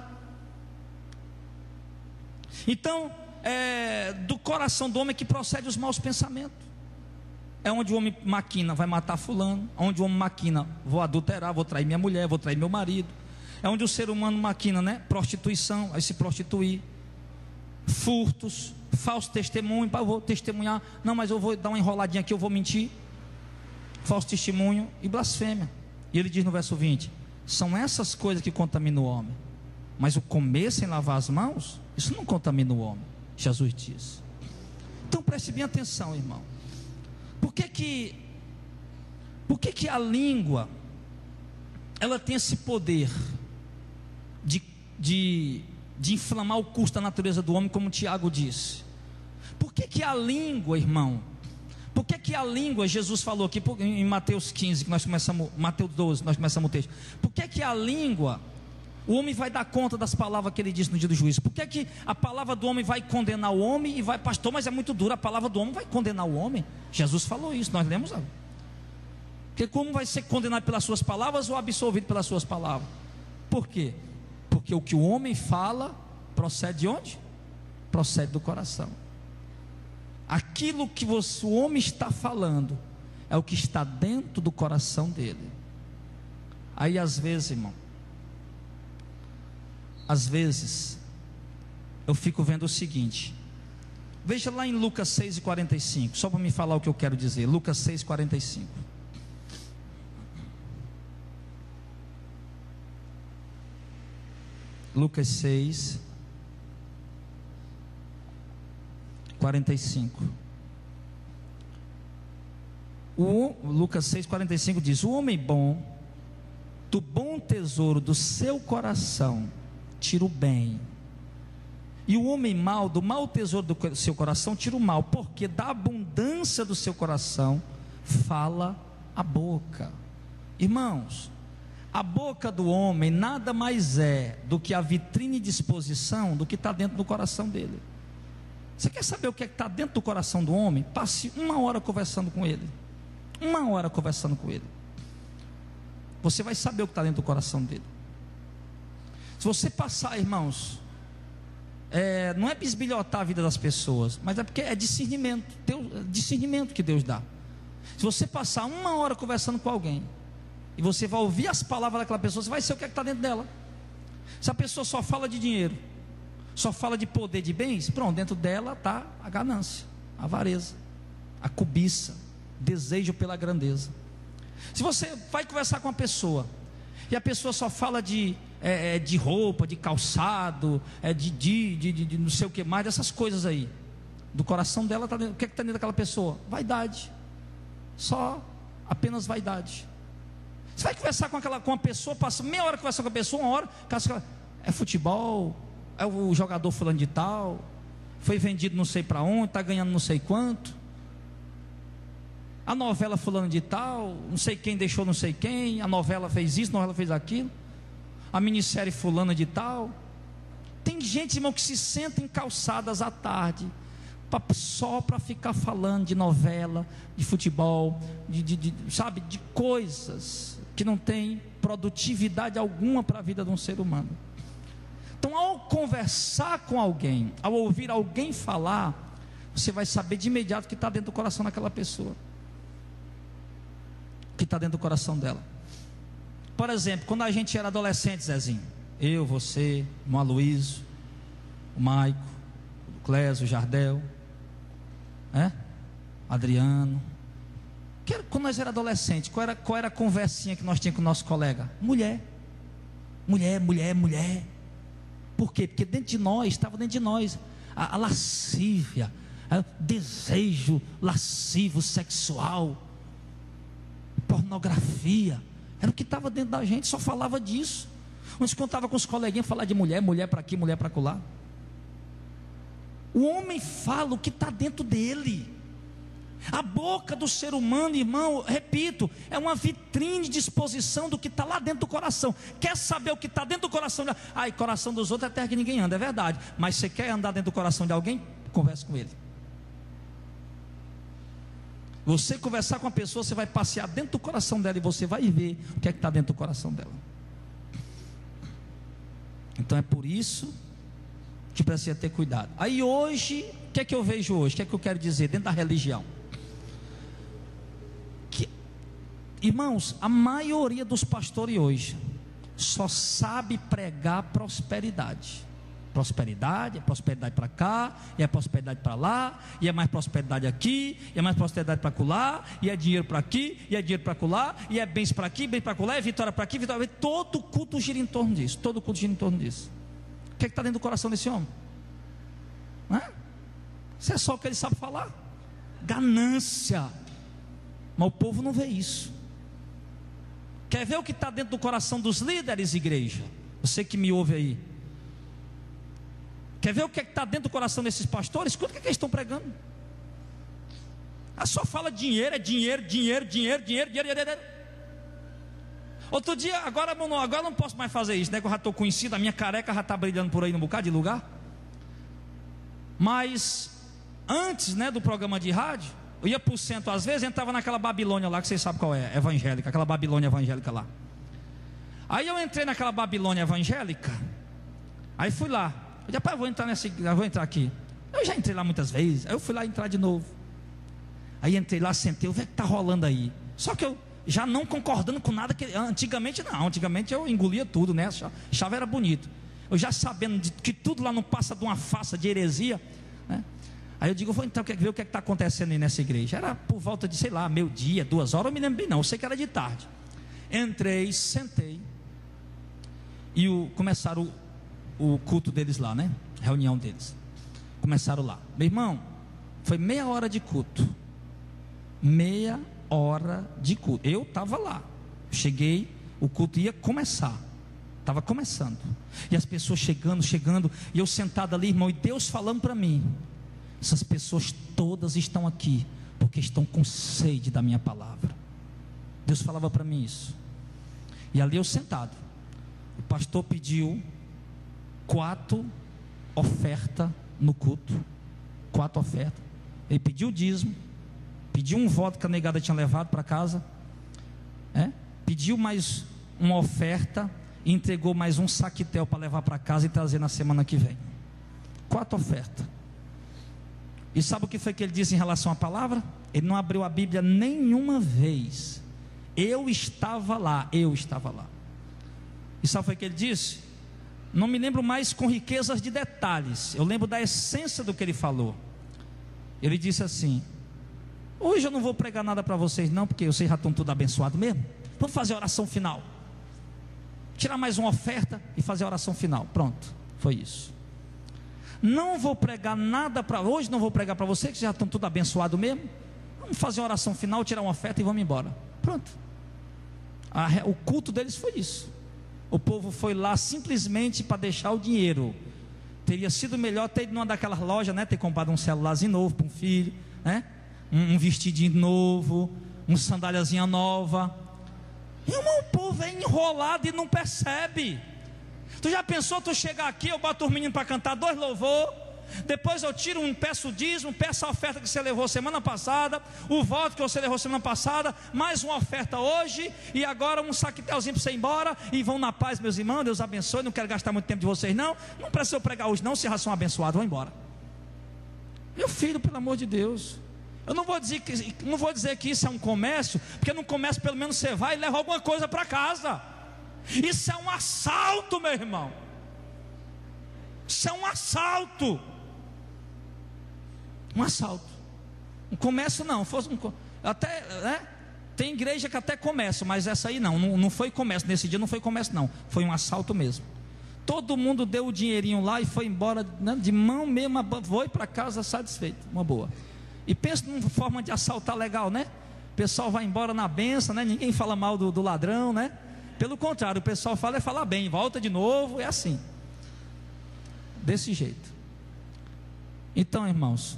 Então, do coração do homem que procede os maus pensamentos. É onde o homem maquina, vai matar fulano. Onde o homem maquina, vou adulterar, vou trair minha mulher, vou trair meu marido. É onde o ser humano maquina, né? Prostituição, vai se prostituir. Furtos, falso testemunho, eu vou testemunhar, não, mas eu vou dar uma enroladinha aqui, eu vou mentir. Falso testemunho e blasfêmia. E ele diz no verso 20: são essas coisas que contaminam o homem, mas o comer sem lavar as mãos, isso não contamina o homem, Jesus diz. Então preste bem atenção, irmão. Por que a língua ela tem esse poder de inflamar o curso da natureza do homem, como Tiago disse? Por que a língua, irmão? Por que a língua, Jesus falou aqui em Mateus 15, que nós começamos, Mateus 12, nós começamos o texto. Por que a língua, o homem vai dar conta das palavras que ele disse no dia do juízo? Por que a palavra do homem vai condenar o homem e vai, pastor, mas é muito dura, a palavra do homem vai condenar o homem? Jesus falou isso, nós lemos algo. Porque como vai ser condenado pelas suas palavras ou absolvido pelas suas palavras? Por quê? Porque o que o homem fala procede de onde? Procede do coração. Aquilo que o homem está falando é o que está dentro do coração dele. Aí às vezes, irmão, às vezes eu fico vendo o seguinte. Veja lá em Lucas 6:45, só para me falar o que eu quero dizer. Lucas 6:45. Lucas 6:45. Lucas 6:45 diz: o homem bom, do bom tesouro do seu coração, tira o bem. E o homem mau, do mau tesouro do seu coração, tira o mal. Porque da abundância do seu coração, fala a boca. Irmãos, a boca do homem nada mais é do que a vitrine de exposição do que está dentro do coração dele. Você quer saber o que está dentro do coração do homem? Passe 1 hora conversando com ele. 1 hora conversando com ele. Você vai saber o que está dentro do coração dele. Se você passar, irmãos, não é bisbilhotar a vida das pessoas, mas é porque é discernimento. Discernimento que Deus dá. Se você passar 1 hora conversando com alguém, e você vai ouvir as palavras daquela pessoa, você vai saber o que está dentro dela. Se a pessoa só fala de dinheiro, só fala de poder, de bens, pronto, dentro dela está a ganância, a avareza, a cobiça, desejo pela grandeza. Se você vai conversar com uma pessoa, e a pessoa só fala de roupa, de calçado, de não sei o que mais, dessas coisas aí, do coração dela, o que está dentro daquela pessoa? Vaidade, apenas vaidade. Você vai conversar com uma pessoa, passa meia hora conversando com a pessoa, 1 hora, é futebol, é o jogador fulano de tal, foi vendido não sei para onde, está ganhando não sei quanto, a novela fulano de tal, não sei quem deixou não sei quem, a novela fez isso, a novela fez aquilo, a minissérie fulana de tal. Tem gente, irmão, que se senta em calçadas à tarde, só para ficar falando de novela, de futebol, sabe, de coisas que não tem produtividade alguma para a vida de um ser humano. Então, ao conversar com alguém, ao ouvir alguém falar, você vai saber de imediato o que está dentro do coração daquela pessoa, o que está dentro do coração dela. Por exemplo, quando a gente era adolescente, Zezinho, eu, você, o Aloysio, o Maico, o Clésio, o Jardel, Adriano. Quando nós era adolescente, qual era a conversinha que nós tínhamos com o nosso colega? Mulher. Por quê? Porque estava dentro de nós a lascívia, o desejo lascivo, sexual, pornografia. Era o que estava dentro da gente, só falava disso. Quando se contava com os coleguinhas, falar de mulher para aqui, mulher para acolá. O homem fala o que está dentro dele. A boca do ser humano, irmão, repito, é uma vitrine de exposição do que está lá dentro do coração. Quer saber o que está dentro do coração? Coração dos outros é terra que ninguém anda, é verdade. Mas você quer andar dentro do coração de alguém? Converse com ele. Você conversar com a pessoa, você vai passear dentro do coração dela e você vai ver o que é que está dentro do coração dela. Então é por isso que precisa ter cuidado. Aí hoje, o que é que eu vejo hoje? O que é que eu quero dizer dentro da religião? Irmãos, a maioria dos pastores hoje só sabe pregar prosperidade. Prosperidade, é prosperidade para cá, e é prosperidade para lá, e é mais prosperidade aqui, e é mais prosperidade para acolá, e é dinheiro para aqui, e é dinheiro para acolá, e é bens para aqui, bens para acolá, é vitória para aqui, vitória para... Todo culto gira em torno disso. Todo culto gira em torno disso. O que é que está dentro do coração desse homem? Isso é só o que ele sabe falar. Ganância. Mas o povo não vê isso. Quer ver o que está dentro do coração dos líderes, igreja? Você que me ouve aí. Quer ver o que está dentro do coração desses pastores? Escuta o que eles estão pregando. Só fala dinheiro, é dinheiro. Outro dia, agora não posso mais fazer isso, né? Que eu já estou conhecido, a minha careca já está brilhando por aí num bocado de lugar. Mas antes, né, do programa de rádio, eu ia por cento às vezes, entrava naquela Babilônia lá, que vocês sabem qual é, evangélica, aquela Babilônia evangélica lá. Aí eu entrei naquela Babilônia evangélica, aí fui lá, eu disse, rapaz, vou entrar aqui. Eu já entrei lá muitas vezes, aí eu fui lá entrar de novo. Aí entrei lá, sentei, o que está rolando aí? Só que eu já não concordando com nada, que antigamente eu engolia tudo, né? Achava era bonito. Eu já sabendo que tudo lá não passa de uma farsa de heresia, né? Aí eu digo, vou então ver o que está acontecendo aí nessa igreja. Era por volta de, meio-dia, 2 horas, eu me lembro bem não, eu sei que era de tarde. Entrei, sentei, e começaram o culto deles lá, né? Reunião deles. Começaram lá. Meu irmão, foi meia hora de culto. Meia hora de culto. Eu estava lá. Cheguei, o culto ia começar. Estava começando. E as pessoas chegando, e eu sentado ali, irmão, e Deus falando para mim: essas pessoas todas estão aqui porque estão com sede da minha palavra. Deus falava para mim isso. E ali eu sentado, o pastor pediu 4 ofertas no culto. 4 ofertas. Ele pediu o dízimo, pediu um voto que a negada tinha levado para casa, pediu mais uma oferta e entregou mais um saquetel para levar para casa e trazer na semana que vem. 4 ofertas. E sabe o que foi que ele disse em relação à palavra? Ele não abriu a Bíblia nenhuma vez. Eu estava lá. E sabe o que foi que ele disse? Não me lembro mais com riquezas de detalhes, eu lembro da essência do que ele falou. Ele disse assim: hoje eu não vou pregar nada para vocês não, porque vocês já estão tudo abençoados mesmo. Vamos fazer a oração final, tirar mais uma oferta e fazer a oração final. Pronto, foi isso. Não vou pregar nada para hoje, não vou pregar para vocês que já estão tudo abençoados mesmo. Vamos fazer a oração final, tirar uma oferta e vamos embora. Pronto. O culto deles foi isso. O povo foi lá simplesmente para deixar o dinheiro. Teria sido melhor ter ido numa daquelas lojas, né? Ter comprado um celularzinho novo para um filho, né? Um vestidinho novo, uma sandáliazinha nova. E o povo é enrolado e não percebe. Tu já pensou tu chegar aqui, eu boto os meninos para cantar 2 louvor, depois eu tiro peço o dízimo, peço a oferta que você levou semana passada, o voto que você levou semana passada, mais uma oferta hoje, e agora um saquetelzinho para você ir embora, e vão na paz, meus irmãos, Deus abençoe, não quero gastar muito tempo de vocês não precisa eu pregar hoje não, se já são abençoados, vão embora. Meu filho, pelo amor de Deus, eu não vou dizer que isso é um comércio, porque no comércio pelo menos você vai e leva alguma coisa para casa. Isso é um assalto, meu irmão. Isso é um assalto. Um assalto. Um comércio não, fosse até, né? Tem igreja que até começa, mas essa aí não foi comércio, nesse dia não foi comércio não, foi um assalto mesmo. Todo mundo deu o dinheirinho lá e foi embora, né, de mão mesmo, foi para casa satisfeito, uma boa. E pensa numa forma de assaltar legal, né? O pessoal vai embora na benção, né? Ninguém fala mal do ladrão, né? Pelo contrário, o pessoal fala falar bem, volta de novo, é assim. Desse jeito. Então, irmãos,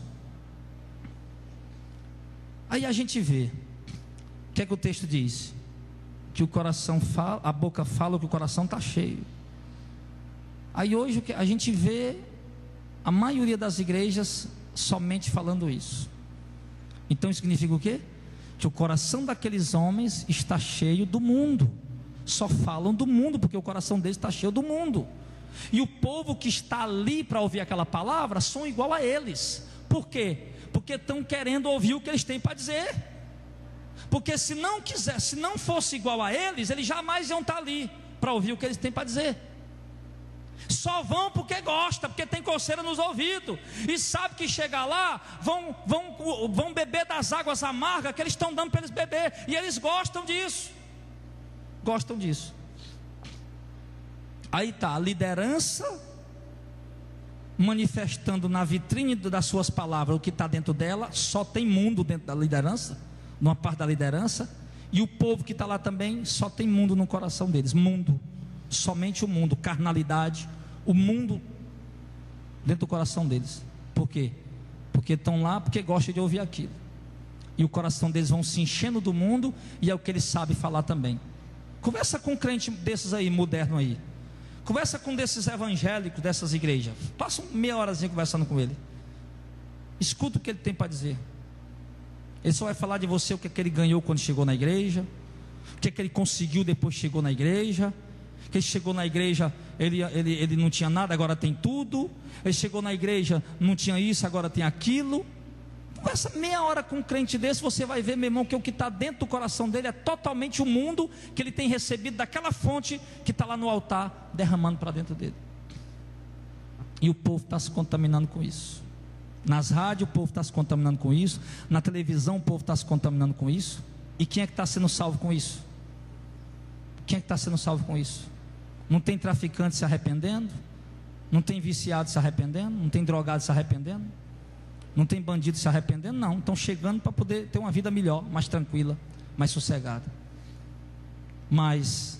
aí a gente vê, o que é que o texto diz? Que o coração fala, a boca fala que o coração está cheio. Aí hoje a gente vê a maioria das igrejas somente falando isso. Então isso significa o quê? Que o coração daqueles homens está cheio do mundo. Só falam do mundo, porque o coração deles está cheio do mundo. E o povo que está ali para ouvir aquela palavra são igual a eles. Por quê? Porque estão querendo ouvir o que eles têm para dizer. Porque se não fosse igual a eles jamais iam estar ali para ouvir o que eles têm para dizer. Só vão porque gosta, porque tem coceira nos ouvidos, e sabe que chegar lá, vão beber das águas amargas que eles estão dando para eles beber, e eles gostam disso. Gostam disso. Aí está a liderança manifestando na vitrine das suas palavras o que está dentro dela. Só tem mundo dentro da liderança, numa parte da liderança. E o povo que está lá também só tem mundo no coração deles. Mundo, somente o mundo, carnalidade, o mundo dentro do coração deles. Por quê? Porque estão lá porque gostam de ouvir aquilo, e o coração deles vão se enchendo do mundo, e é o que eles sabem falar também. Conversa com um crente desses aí, moderno aí. Conversa com desses evangélicos, dessas igrejas. Passa meia horazinha conversando com ele. Escuta o que ele tem para dizer. Ele só vai falar de você o que, é que ele ganhou quando chegou na igreja, o que, é que ele conseguiu depois que chegou na igreja. Que ele chegou na igreja, ele não tinha nada, agora tem tudo. Ele chegou na igreja, não tinha isso, agora tem aquilo. Conversa meia hora com um crente desse, você vai ver, meu irmão, que o que está dentro do coração dele é totalmente o mundo que ele tem recebido daquela fonte que está lá no altar, derramando para dentro dele. E o povo está se contaminando com isso. Nas rádios o povo está se contaminando com isso, na televisão o povo está se contaminando com isso. E quem é que está sendo salvo com isso? Quem é que está sendo salvo com isso? Não tem traficante se arrependendo? Não tem viciado se arrependendo? Não tem drogado se arrependendo? Não tem bandido se arrependendo? Não, estão chegando para poder ter uma vida melhor, mais tranquila, mais sossegada. Mas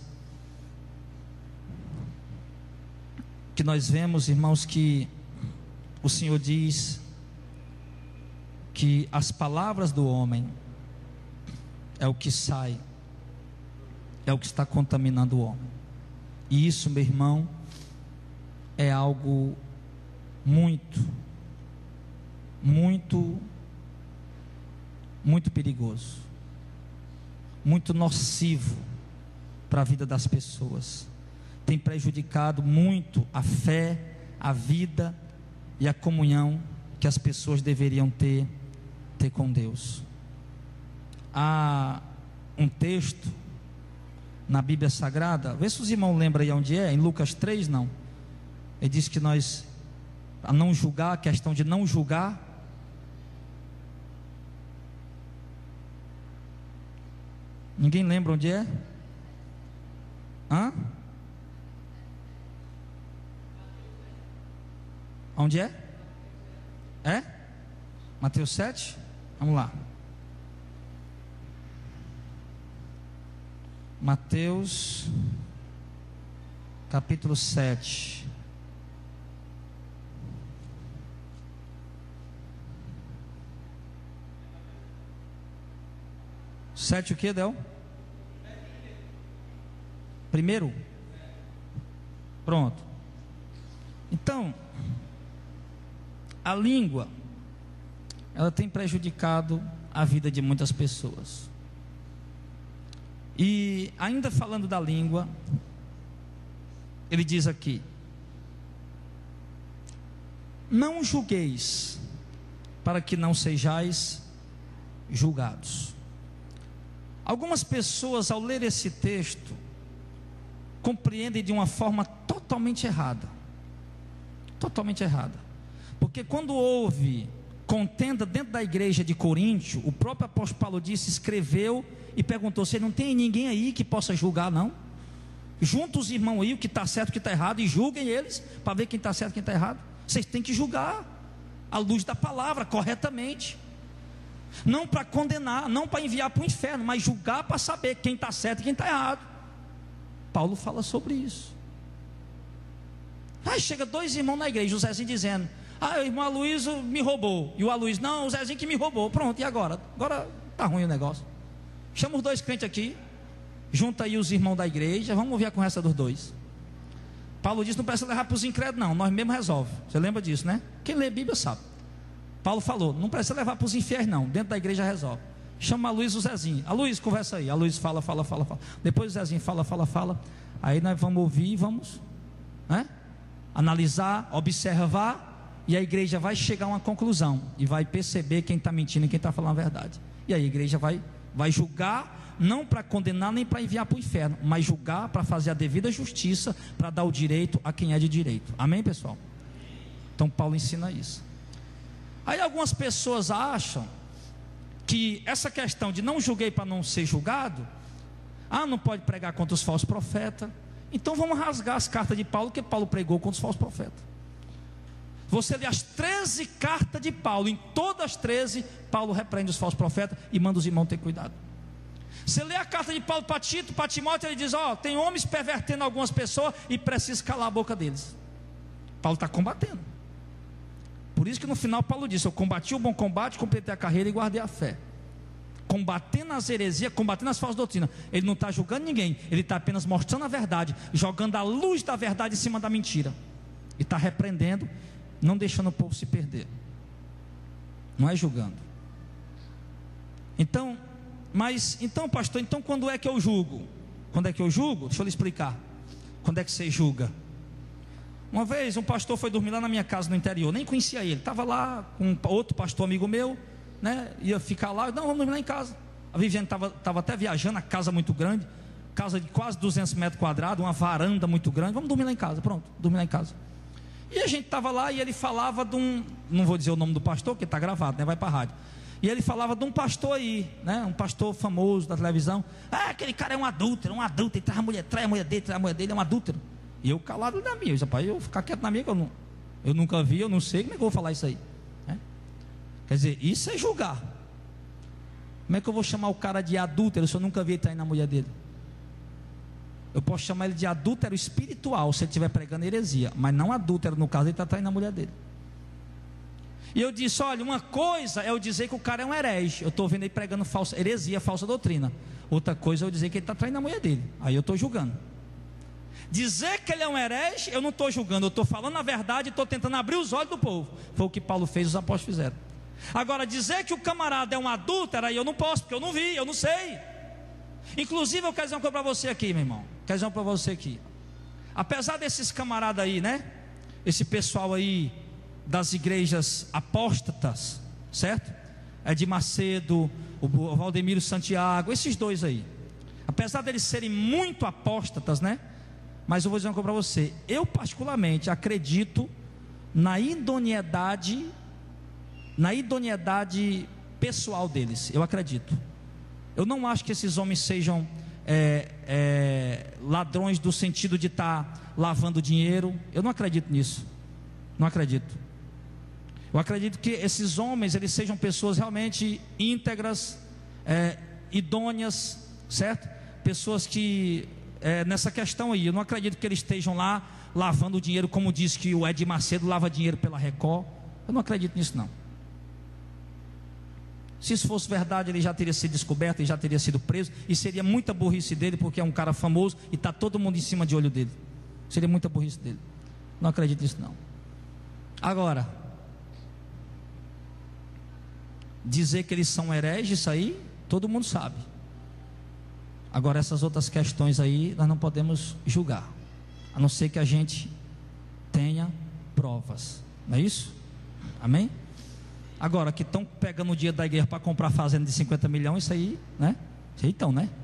que nós vemos, irmãos, que o Senhor diz que as palavras do homem é o que sai, é o que está contaminando o homem. E isso, meu irmão, é algo muito perigoso, muito nocivo para a vida das pessoas. Tem prejudicado muito a fé, a vida e a comunhão que as pessoas deveriam ter com Deus. Há um texto na Bíblia Sagrada, vê se os irmãos lembram aí onde é, em Lucas 3, não. Ele diz que nós, a não julgar, a questão de não julgar. Ninguém lembra onde é? Hã? Onde é? É? Mateus 7? Vamos lá. Mateus capítulo 7. Sete o que, Del? Primeiro? Pronto. Então, a língua, ela tem prejudicado a vida de muitas pessoas. E ainda falando da língua, ele diz aqui: não julgueis, para que não sejais julgados. Algumas pessoas, ao ler esse texto, compreendem de uma forma totalmente errada. Totalmente errada. Porque quando houve contenda dentro da igreja de Coríntio, o próprio apóstolo Paulo disse, escreveu e perguntou: você não tem ninguém aí que possa julgar, não? Junta os irmãos aí, o que está certo, o que está errado, e julguem eles, para ver quem está certo e quem está errado. Vocês têm que julgar à luz da palavra, corretamente. Não para condenar, não para enviar para o inferno, mas julgar para saber quem está certo e quem está errado. Paulo fala sobre isso. Aí chega dois irmãos na igreja, o Zezinho dizendo: o irmão Aloysio me roubou. E o Aloysio: não, o Zezinho que me roubou. Pronto, e agora? Agora está ruim o negócio. Chama os dois crentes aqui, junta aí os irmãos da igreja, vamos ouvir a conversa dos dois. Paulo disse: não precisa levar para os incrédulos, não, nós mesmos resolve. Você lembra disso, né? Quem lê a Bíblia sabe. Paulo falou: não precisa levar para os infiéis, não, dentro da igreja resolve. Chama a Aloysio, o Zezinho. Aloysio, conversa aí. Aloysio fala. Depois o Zezinho fala. Aí nós vamos ouvir, vamos, né? Analisar, observar, e a igreja vai chegar a uma conclusão e vai perceber quem está mentindo e quem está falando a verdade. E aí a igreja vai julgar, não para condenar nem para enviar para o inferno, mas julgar para fazer a devida justiça, para dar o direito a quem é de direito. Amém, pessoal? Então Paulo ensina isso. Aí algumas pessoas acham que essa questão de não julguei para não ser julgado, não pode pregar contra os falsos profetas, então vamos rasgar as cartas de Paulo, que Paulo pregou contra os falsos profetas. Você lê as 13 cartas de Paulo, em todas as 13, Paulo repreende os falsos profetas e manda os irmãos ter cuidado. Você lê a carta de Paulo para Tito, para Timóteo, ele diz: tem homens pervertendo algumas pessoas e precisa calar a boca deles. Paulo está combatendo. Por isso que no final Paulo disse: eu combati o bom combate, completei a carreira e guardei a fé. Combatendo as heresias, combatendo as falsas doutrinas. Ele não está julgando ninguém, ele está apenas mostrando a verdade, jogando a luz da verdade em cima da mentira, e está repreendendo, não deixando o povo se perder. Não é julgando. Então, pastor, então quando é que eu julgo? Quando é que eu julgo? Deixa eu lhe explicar. Quando é que você julga? Uma vez um pastor foi dormir lá na minha casa no interior, nem conhecia ele, estava lá com outro pastor amigo meu, né? Ia ficar lá, não, vamos dormir lá em casa. A Viviane estava até viajando, a casa muito grande, casa de quase 200 metros quadrados, uma varanda muito grande, vamos dormir lá em casa, pronto, dormir lá em casa. E a gente estava lá e ele falava de um, não vou dizer o nome do pastor, porque está gravado, né? Vai para a rádio. E ele falava de um pastor aí, né? Um pastor famoso da televisão. Aquele cara é um adúltero, ele traz a mulher dele, é um adúltero. E eu calado na minha, rapaz, eu ficar quieto na minha, que eu nunca vi, eu não sei, como é que eu vou falar isso aí, né? Quer dizer, isso é julgar. Como é que eu vou chamar o cara de adúltero se eu nunca vi ele trair na mulher dele? Eu posso chamar ele de adúltero espiritual se ele estiver pregando heresia, mas não adúltero, no caso ele está traindo a mulher dele. E eu disse: olha, uma coisa é eu dizer que o cara é um herege, eu estou vendo ele pregando falsa heresia, falsa doutrina. Outra coisa é eu dizer que ele está traindo a mulher dele, aí eu estou julgando. Dizer que ele é um herege, eu não estou julgando, eu estou falando a verdade e estou tentando abrir os olhos do povo. Foi o que Paulo fez, os apóstolos fizeram. Agora, dizer que o camarada é um adúltero, aí eu não posso, porque eu não vi, eu não sei. Inclusive eu quero dizer uma coisa para você aqui, meu irmão. Quero dizer uma coisa para você aqui. Apesar desses camaradas aí, né? Esse pessoal aí das igrejas apóstatas, certo? De Macedo, o Valdemiro Santiago, esses dois aí. Apesar deles serem muito apóstatas, né? Mas eu vou dizer uma coisa para você. Eu particularmente acredito na idoneidade pessoal deles. Eu acredito. Eu não acho que esses homens sejam ladrões do sentido de estar lavando dinheiro. Eu não acredito nisso. Não acredito. Eu acredito que esses homens, eles sejam pessoas realmente íntegras, idôneas, certo? Pessoas que nessa questão aí, eu não acredito que eles estejam lá lavando dinheiro, como diz que o Ed Macedo lava dinheiro pela Record. Eu não acredito nisso, não. Se isso fosse verdade, ele já teria sido descoberto, ele já teria sido preso, e seria muita burrice dele, porque é um cara famoso e está todo mundo em cima de olho dele. Seria muita burrice dele. Não acredito nisso, não. Agora, Dizer que eles são hereges, isso aí todo mundo sabe. Agora essas outras questões aí nós não podemos julgar, a não ser que a gente tenha provas, não é isso? Amém? Agora que estão pegando o dia da igreja para comprar fazenda de 50 milhões, isso aí, né? Isso aí então, né?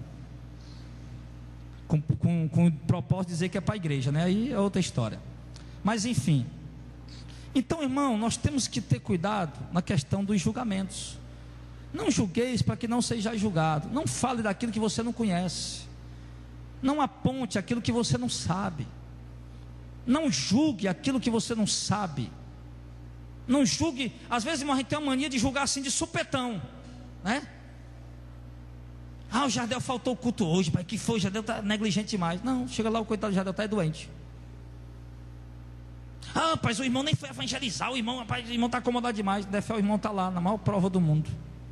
Com o propósito de dizer que é para a igreja, né? Aí é outra história. Mas enfim. Então, irmão, nós temos que ter cuidado na questão dos julgamentos. Não julgueis para que não seja julgado. Não fale daquilo que você não conhece. Não aponte aquilo que você não sabe. Não julgue aquilo que você não sabe. Não julgue. Às vezes, irmão, a gente tem uma mania de julgar assim de supetão, né? Ah, o Jardel faltou o culto hoje, pai, que foi? O Jardel está negligente demais. Não, chega lá, o coitado do Jardel está doente. Ah, rapaz, o irmão nem foi evangelizar, o irmão está acomodado demais. De fé, o irmão está lá, na maior prova do mundo.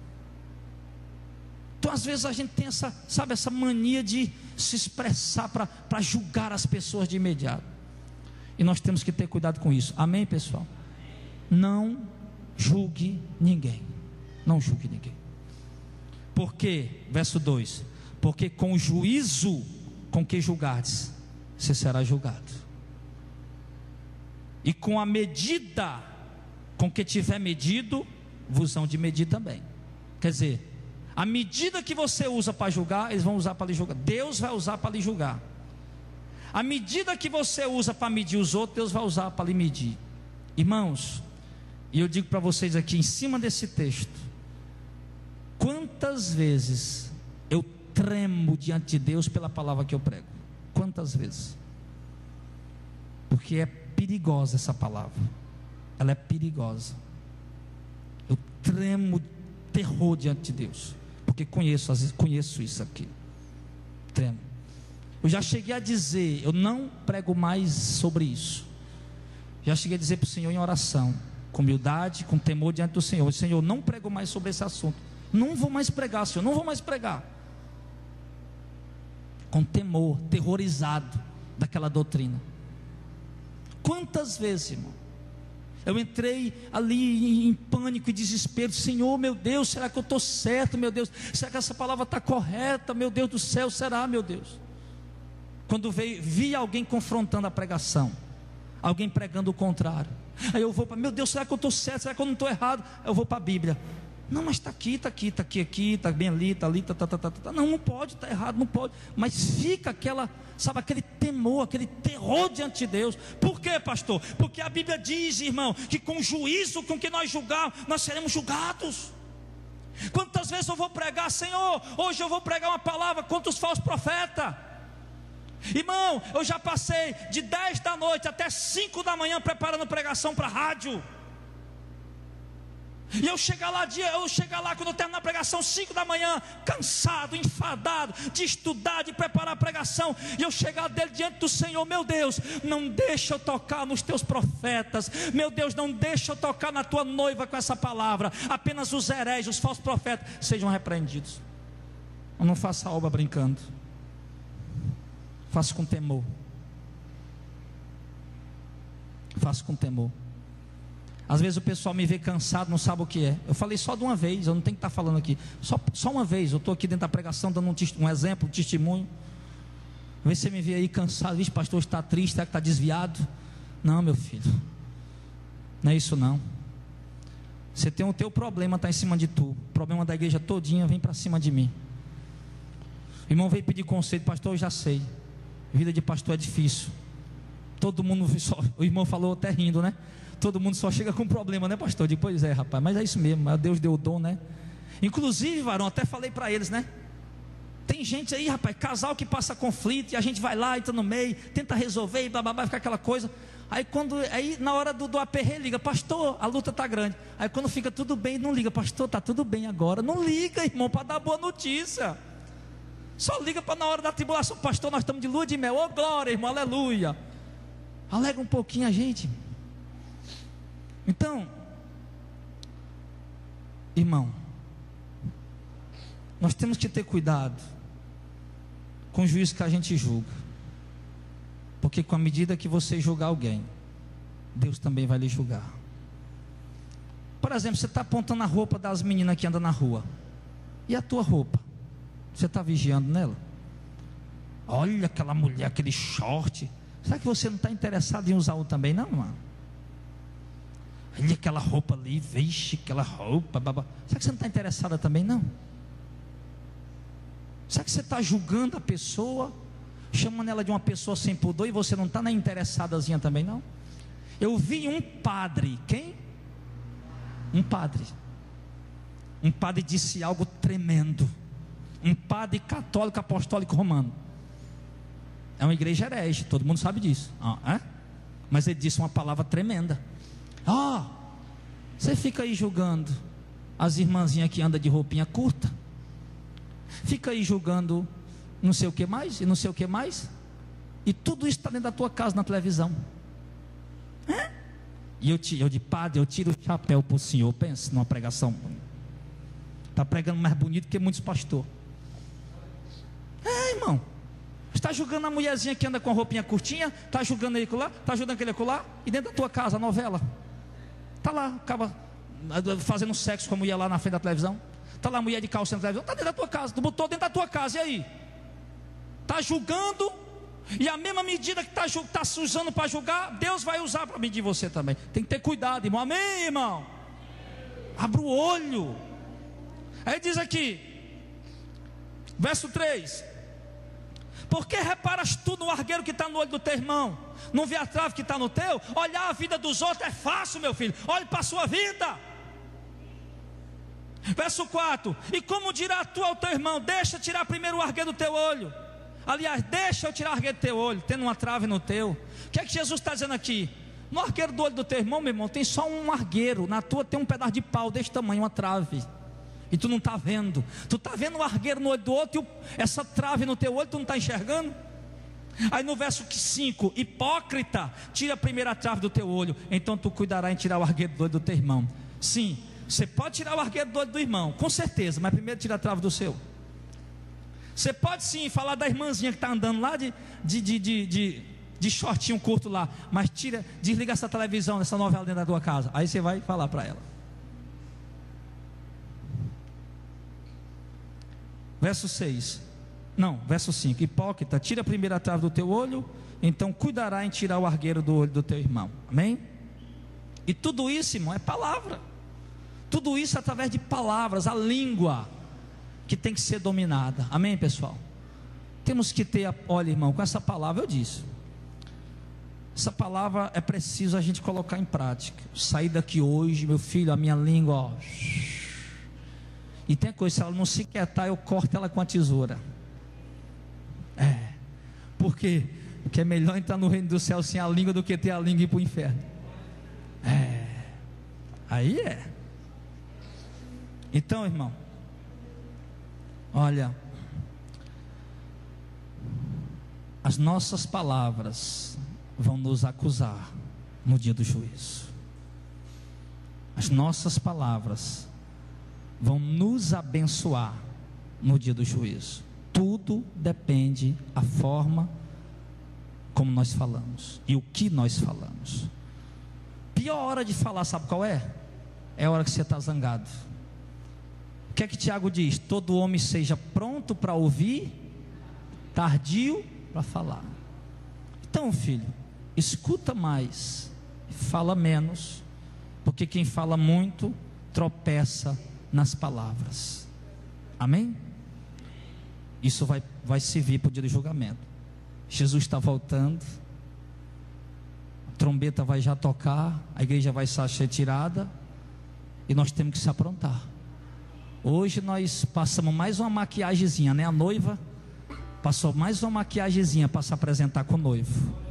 Então, às vezes, a gente tem essa mania de se expressar para julgar as pessoas de imediato. E nós temos que ter cuidado com isso. Amém, pessoal? Não julgue ninguém. Não julgue ninguém. Porque, verso 2: porque com o juízo com que julgardes, você será julgado, e com a medida com que tiver medido, vos hão de medir também. Quer dizer, a medida que você usa para julgar, eles vão usar para lhe julgar. Deus vai usar para lhe julgar. A medida que você usa para medir os outros, Deus vai usar para lhe medir. Irmãos, e eu digo para vocês aqui, em cima desse texto, quantas vezes eu tremo diante de Deus pela palavra que eu prego? Quantas vezes? Porque é perigosa essa palavra. Ela é perigosa. Eu tremo terror diante de Deus, porque conheço isso aqui. Tremo. Eu já cheguei a dizer, eu não prego mais sobre isso. Já cheguei a dizer para o Senhor em oração, com humildade, com temor diante do Senhor: Senhor, não prego mais sobre esse assunto. Não vou mais pregar, Senhor, não vou mais pregar. Com temor, terrorizado daquela doutrina. Quantas vezes, irmão, eu entrei ali em pânico e desespero: Senhor, meu Deus, será que eu estou certo, meu Deus? Será que essa palavra está correta, meu Deus do céu? Será, meu Deus? Quando vi alguém confrontando a pregação, alguém pregando o contrário, aí eu vou para, meu Deus, será que eu estou certo? Será que eu não estou errado? Eu vou para a Bíblia. Não, mas está aqui, está bem ali, está ali, Não pode, está errado, não pode. Mas fica aquele temor, aquele terror diante de Deus. Por quê, pastor? Porque a Bíblia diz, irmão, que com o juízo com que nós julgarmos, nós seremos julgados. Quantas vezes eu vou pregar: Senhor, hoje eu vou pregar uma palavra contra os falsos profetas. Irmão, eu já passei de 10 da noite até 5 da manhã preparando pregação para a rádio. E eu chegar lá quando eu terminar a pregação 5 da manhã, cansado, enfadado de estudar, de preparar a pregação, e eu chegar dele diante do Senhor: meu Deus, não deixa eu tocar nos teus profetas, meu Deus, não deixa eu tocar na tua noiva com essa palavra. Apenas os hereges, os falsos profetas sejam repreendidos. Eu não faço a obra brincando, faço com temor. Faço com temor. Às vezes o pessoal me vê cansado, não sabe o que é. Eu falei só de uma vez, eu não tenho que estar falando aqui. Só uma vez, eu estou aqui dentro da pregação dando um exemplo, um testemunho. Às vezes você me vê aí cansado: vixe, pastor, está triste, será que está desviado? Não, meu filho, não é isso não. Você tem o teu problema, está em cima de tu. O problema da igreja todinha vem para cima de mim. O irmão veio pedir conselho: pastor, eu já sei, vida de pastor é difícil. Todo mundo, o irmão falou até rindo, né? Todo mundo só chega com problema, né, pastor? Eu digo: pois é, rapaz, mas é isso mesmo, Deus deu o dom, né? Inclusive, varão, até falei para eles, né? Tem gente aí, rapaz, casal que passa conflito, e a gente vai lá, entra no meio, tenta resolver, e blá, blá, blá, fica aquela coisa. Aí na hora do aperreio, liga: pastor, a luta está grande. Aí quando fica tudo bem, não liga: pastor, está tudo bem agora. Não liga, irmão, para dar boa notícia. Só liga para na hora da tribulação: pastor, nós estamos de lua de mel. Ô glória, irmão, aleluia. Alegra um pouquinho a gente. Então, irmão, nós temos que ter cuidado com o juízo que a gente julga, porque com a medida que você julgar alguém, Deus também vai lhe julgar. Por exemplo, você está apontando a roupa das meninas que andam na rua. E a tua roupa? Você está vigiando nela? Olha aquela mulher, aquele short. Será que você não está interessado em usar o também, não, mano? Olha aquela roupa ali, vixe, aquela roupa, babá. Será que você não está interessada também, não? Será que você está julgando a pessoa, chamando ela de uma pessoa sem pudor, e você não está nem interessadazinha também, não? Eu vi um padre, quem? Um padre disse algo tremendo. Um padre católico apostólico romano. É uma igreja herege, todo mundo sabe disso. Mas ele disse uma palavra tremenda. Você fica aí julgando as irmãzinhas que andam de roupinha curta, fica aí julgando não sei o que mais, e não sei o que mais, e tudo isso está dentro da tua casa, na televisão. E eu de padre, eu tiro o chapéu para o senhor. Pensa numa pregação. Está pregando mais bonito que muitos pastores. Irmão, está julgando a mulherzinha que anda com a roupinha curtinha, está julgando ele lá, está julgando aquele lá, e dentro da tua casa, a novela, está lá, acaba fazendo sexo com a mulher lá na frente da televisão, está lá a mulher de calça na televisão, está dentro da tua casa, tu botou dentro da tua casa, e aí? Está julgando, e a mesma medida que está usando para julgar, Deus vai usar para medir você também. Tem que ter cuidado, irmão. Amém, irmão? Abra o olho. Aí diz aqui, verso 3: por que reparas tu no argueiro que está no olho do teu irmão, não vê a trave que está no teu? Olhar a vida dos outros é fácil, meu filho. Olhe para a sua vida. Verso 4: e como dirá tu ao teu irmão, deixa tirar primeiro o argueiro do teu olho? Aliás, deixa eu tirar o argueiro do teu olho, tendo uma trave no teu. O que é que Jesus está dizendo aqui? No argueiro do olho do teu irmão, meu irmão, tem só um argueiro. Na tua tem um pedaço de pau desse tamanho, uma trave, e tu não está vendo. Tu está vendo o argueiro no olho do outro, e essa trave no teu olho, tu não está enxergando? Aí no verso 5: hipócrita, tira a primeira trave do teu olho, então tu cuidará em tirar o argueiro do olho do teu irmão. Sim, você pode tirar o argueiro do olho do irmão, com certeza, mas primeiro tira a trave do seu. Você pode sim falar da irmãzinha que está andando lá de shortinho curto lá, mas desliga essa televisão, essa novela dentro da tua casa. Aí você vai falar para ela. Verso 5: hipócrita, tira a primeira trave do teu olho, então cuidará em tirar o argueiro do olho do teu irmão. Amém? E tudo isso, irmão, é palavra. Tudo isso através de palavras, a língua que tem que ser dominada. Amém, pessoal? Temos que ter, olha, irmão, com essa palavra eu disse, essa palavra é preciso a gente colocar em prática. Sair daqui hoje, meu filho, a minha língua, ó, e tem coisa, se ela não se quietar, eu corto ela com a tesoura. Porque é melhor entrar no reino do céu sem a língua do que ter a língua e ir para o inferno. Aí é. Então, irmão, olha, as nossas palavras vão nos acusar no dia do juízo. As nossas palavras vão nos abençoar no dia do juízo. Tudo depende da forma como nós falamos e o que nós falamos. Pior hora de falar, sabe qual é? É a hora que você está zangado. O que é que Tiago diz? Todo homem seja pronto para ouvir, tardio para falar. Então, filho, escuta mais, fala menos, porque quem fala muito tropeça nas palavras. Amém? Isso vai servir para o dia do julgamento. Jesus está voltando, a trombeta vai já tocar, a igreja vai ser retirada, e nós temos que se aprontar. Hoje nós passamos mais uma maquiagemzinha, né? A noiva passou mais uma maquiagemzinha para se apresentar com o noivo.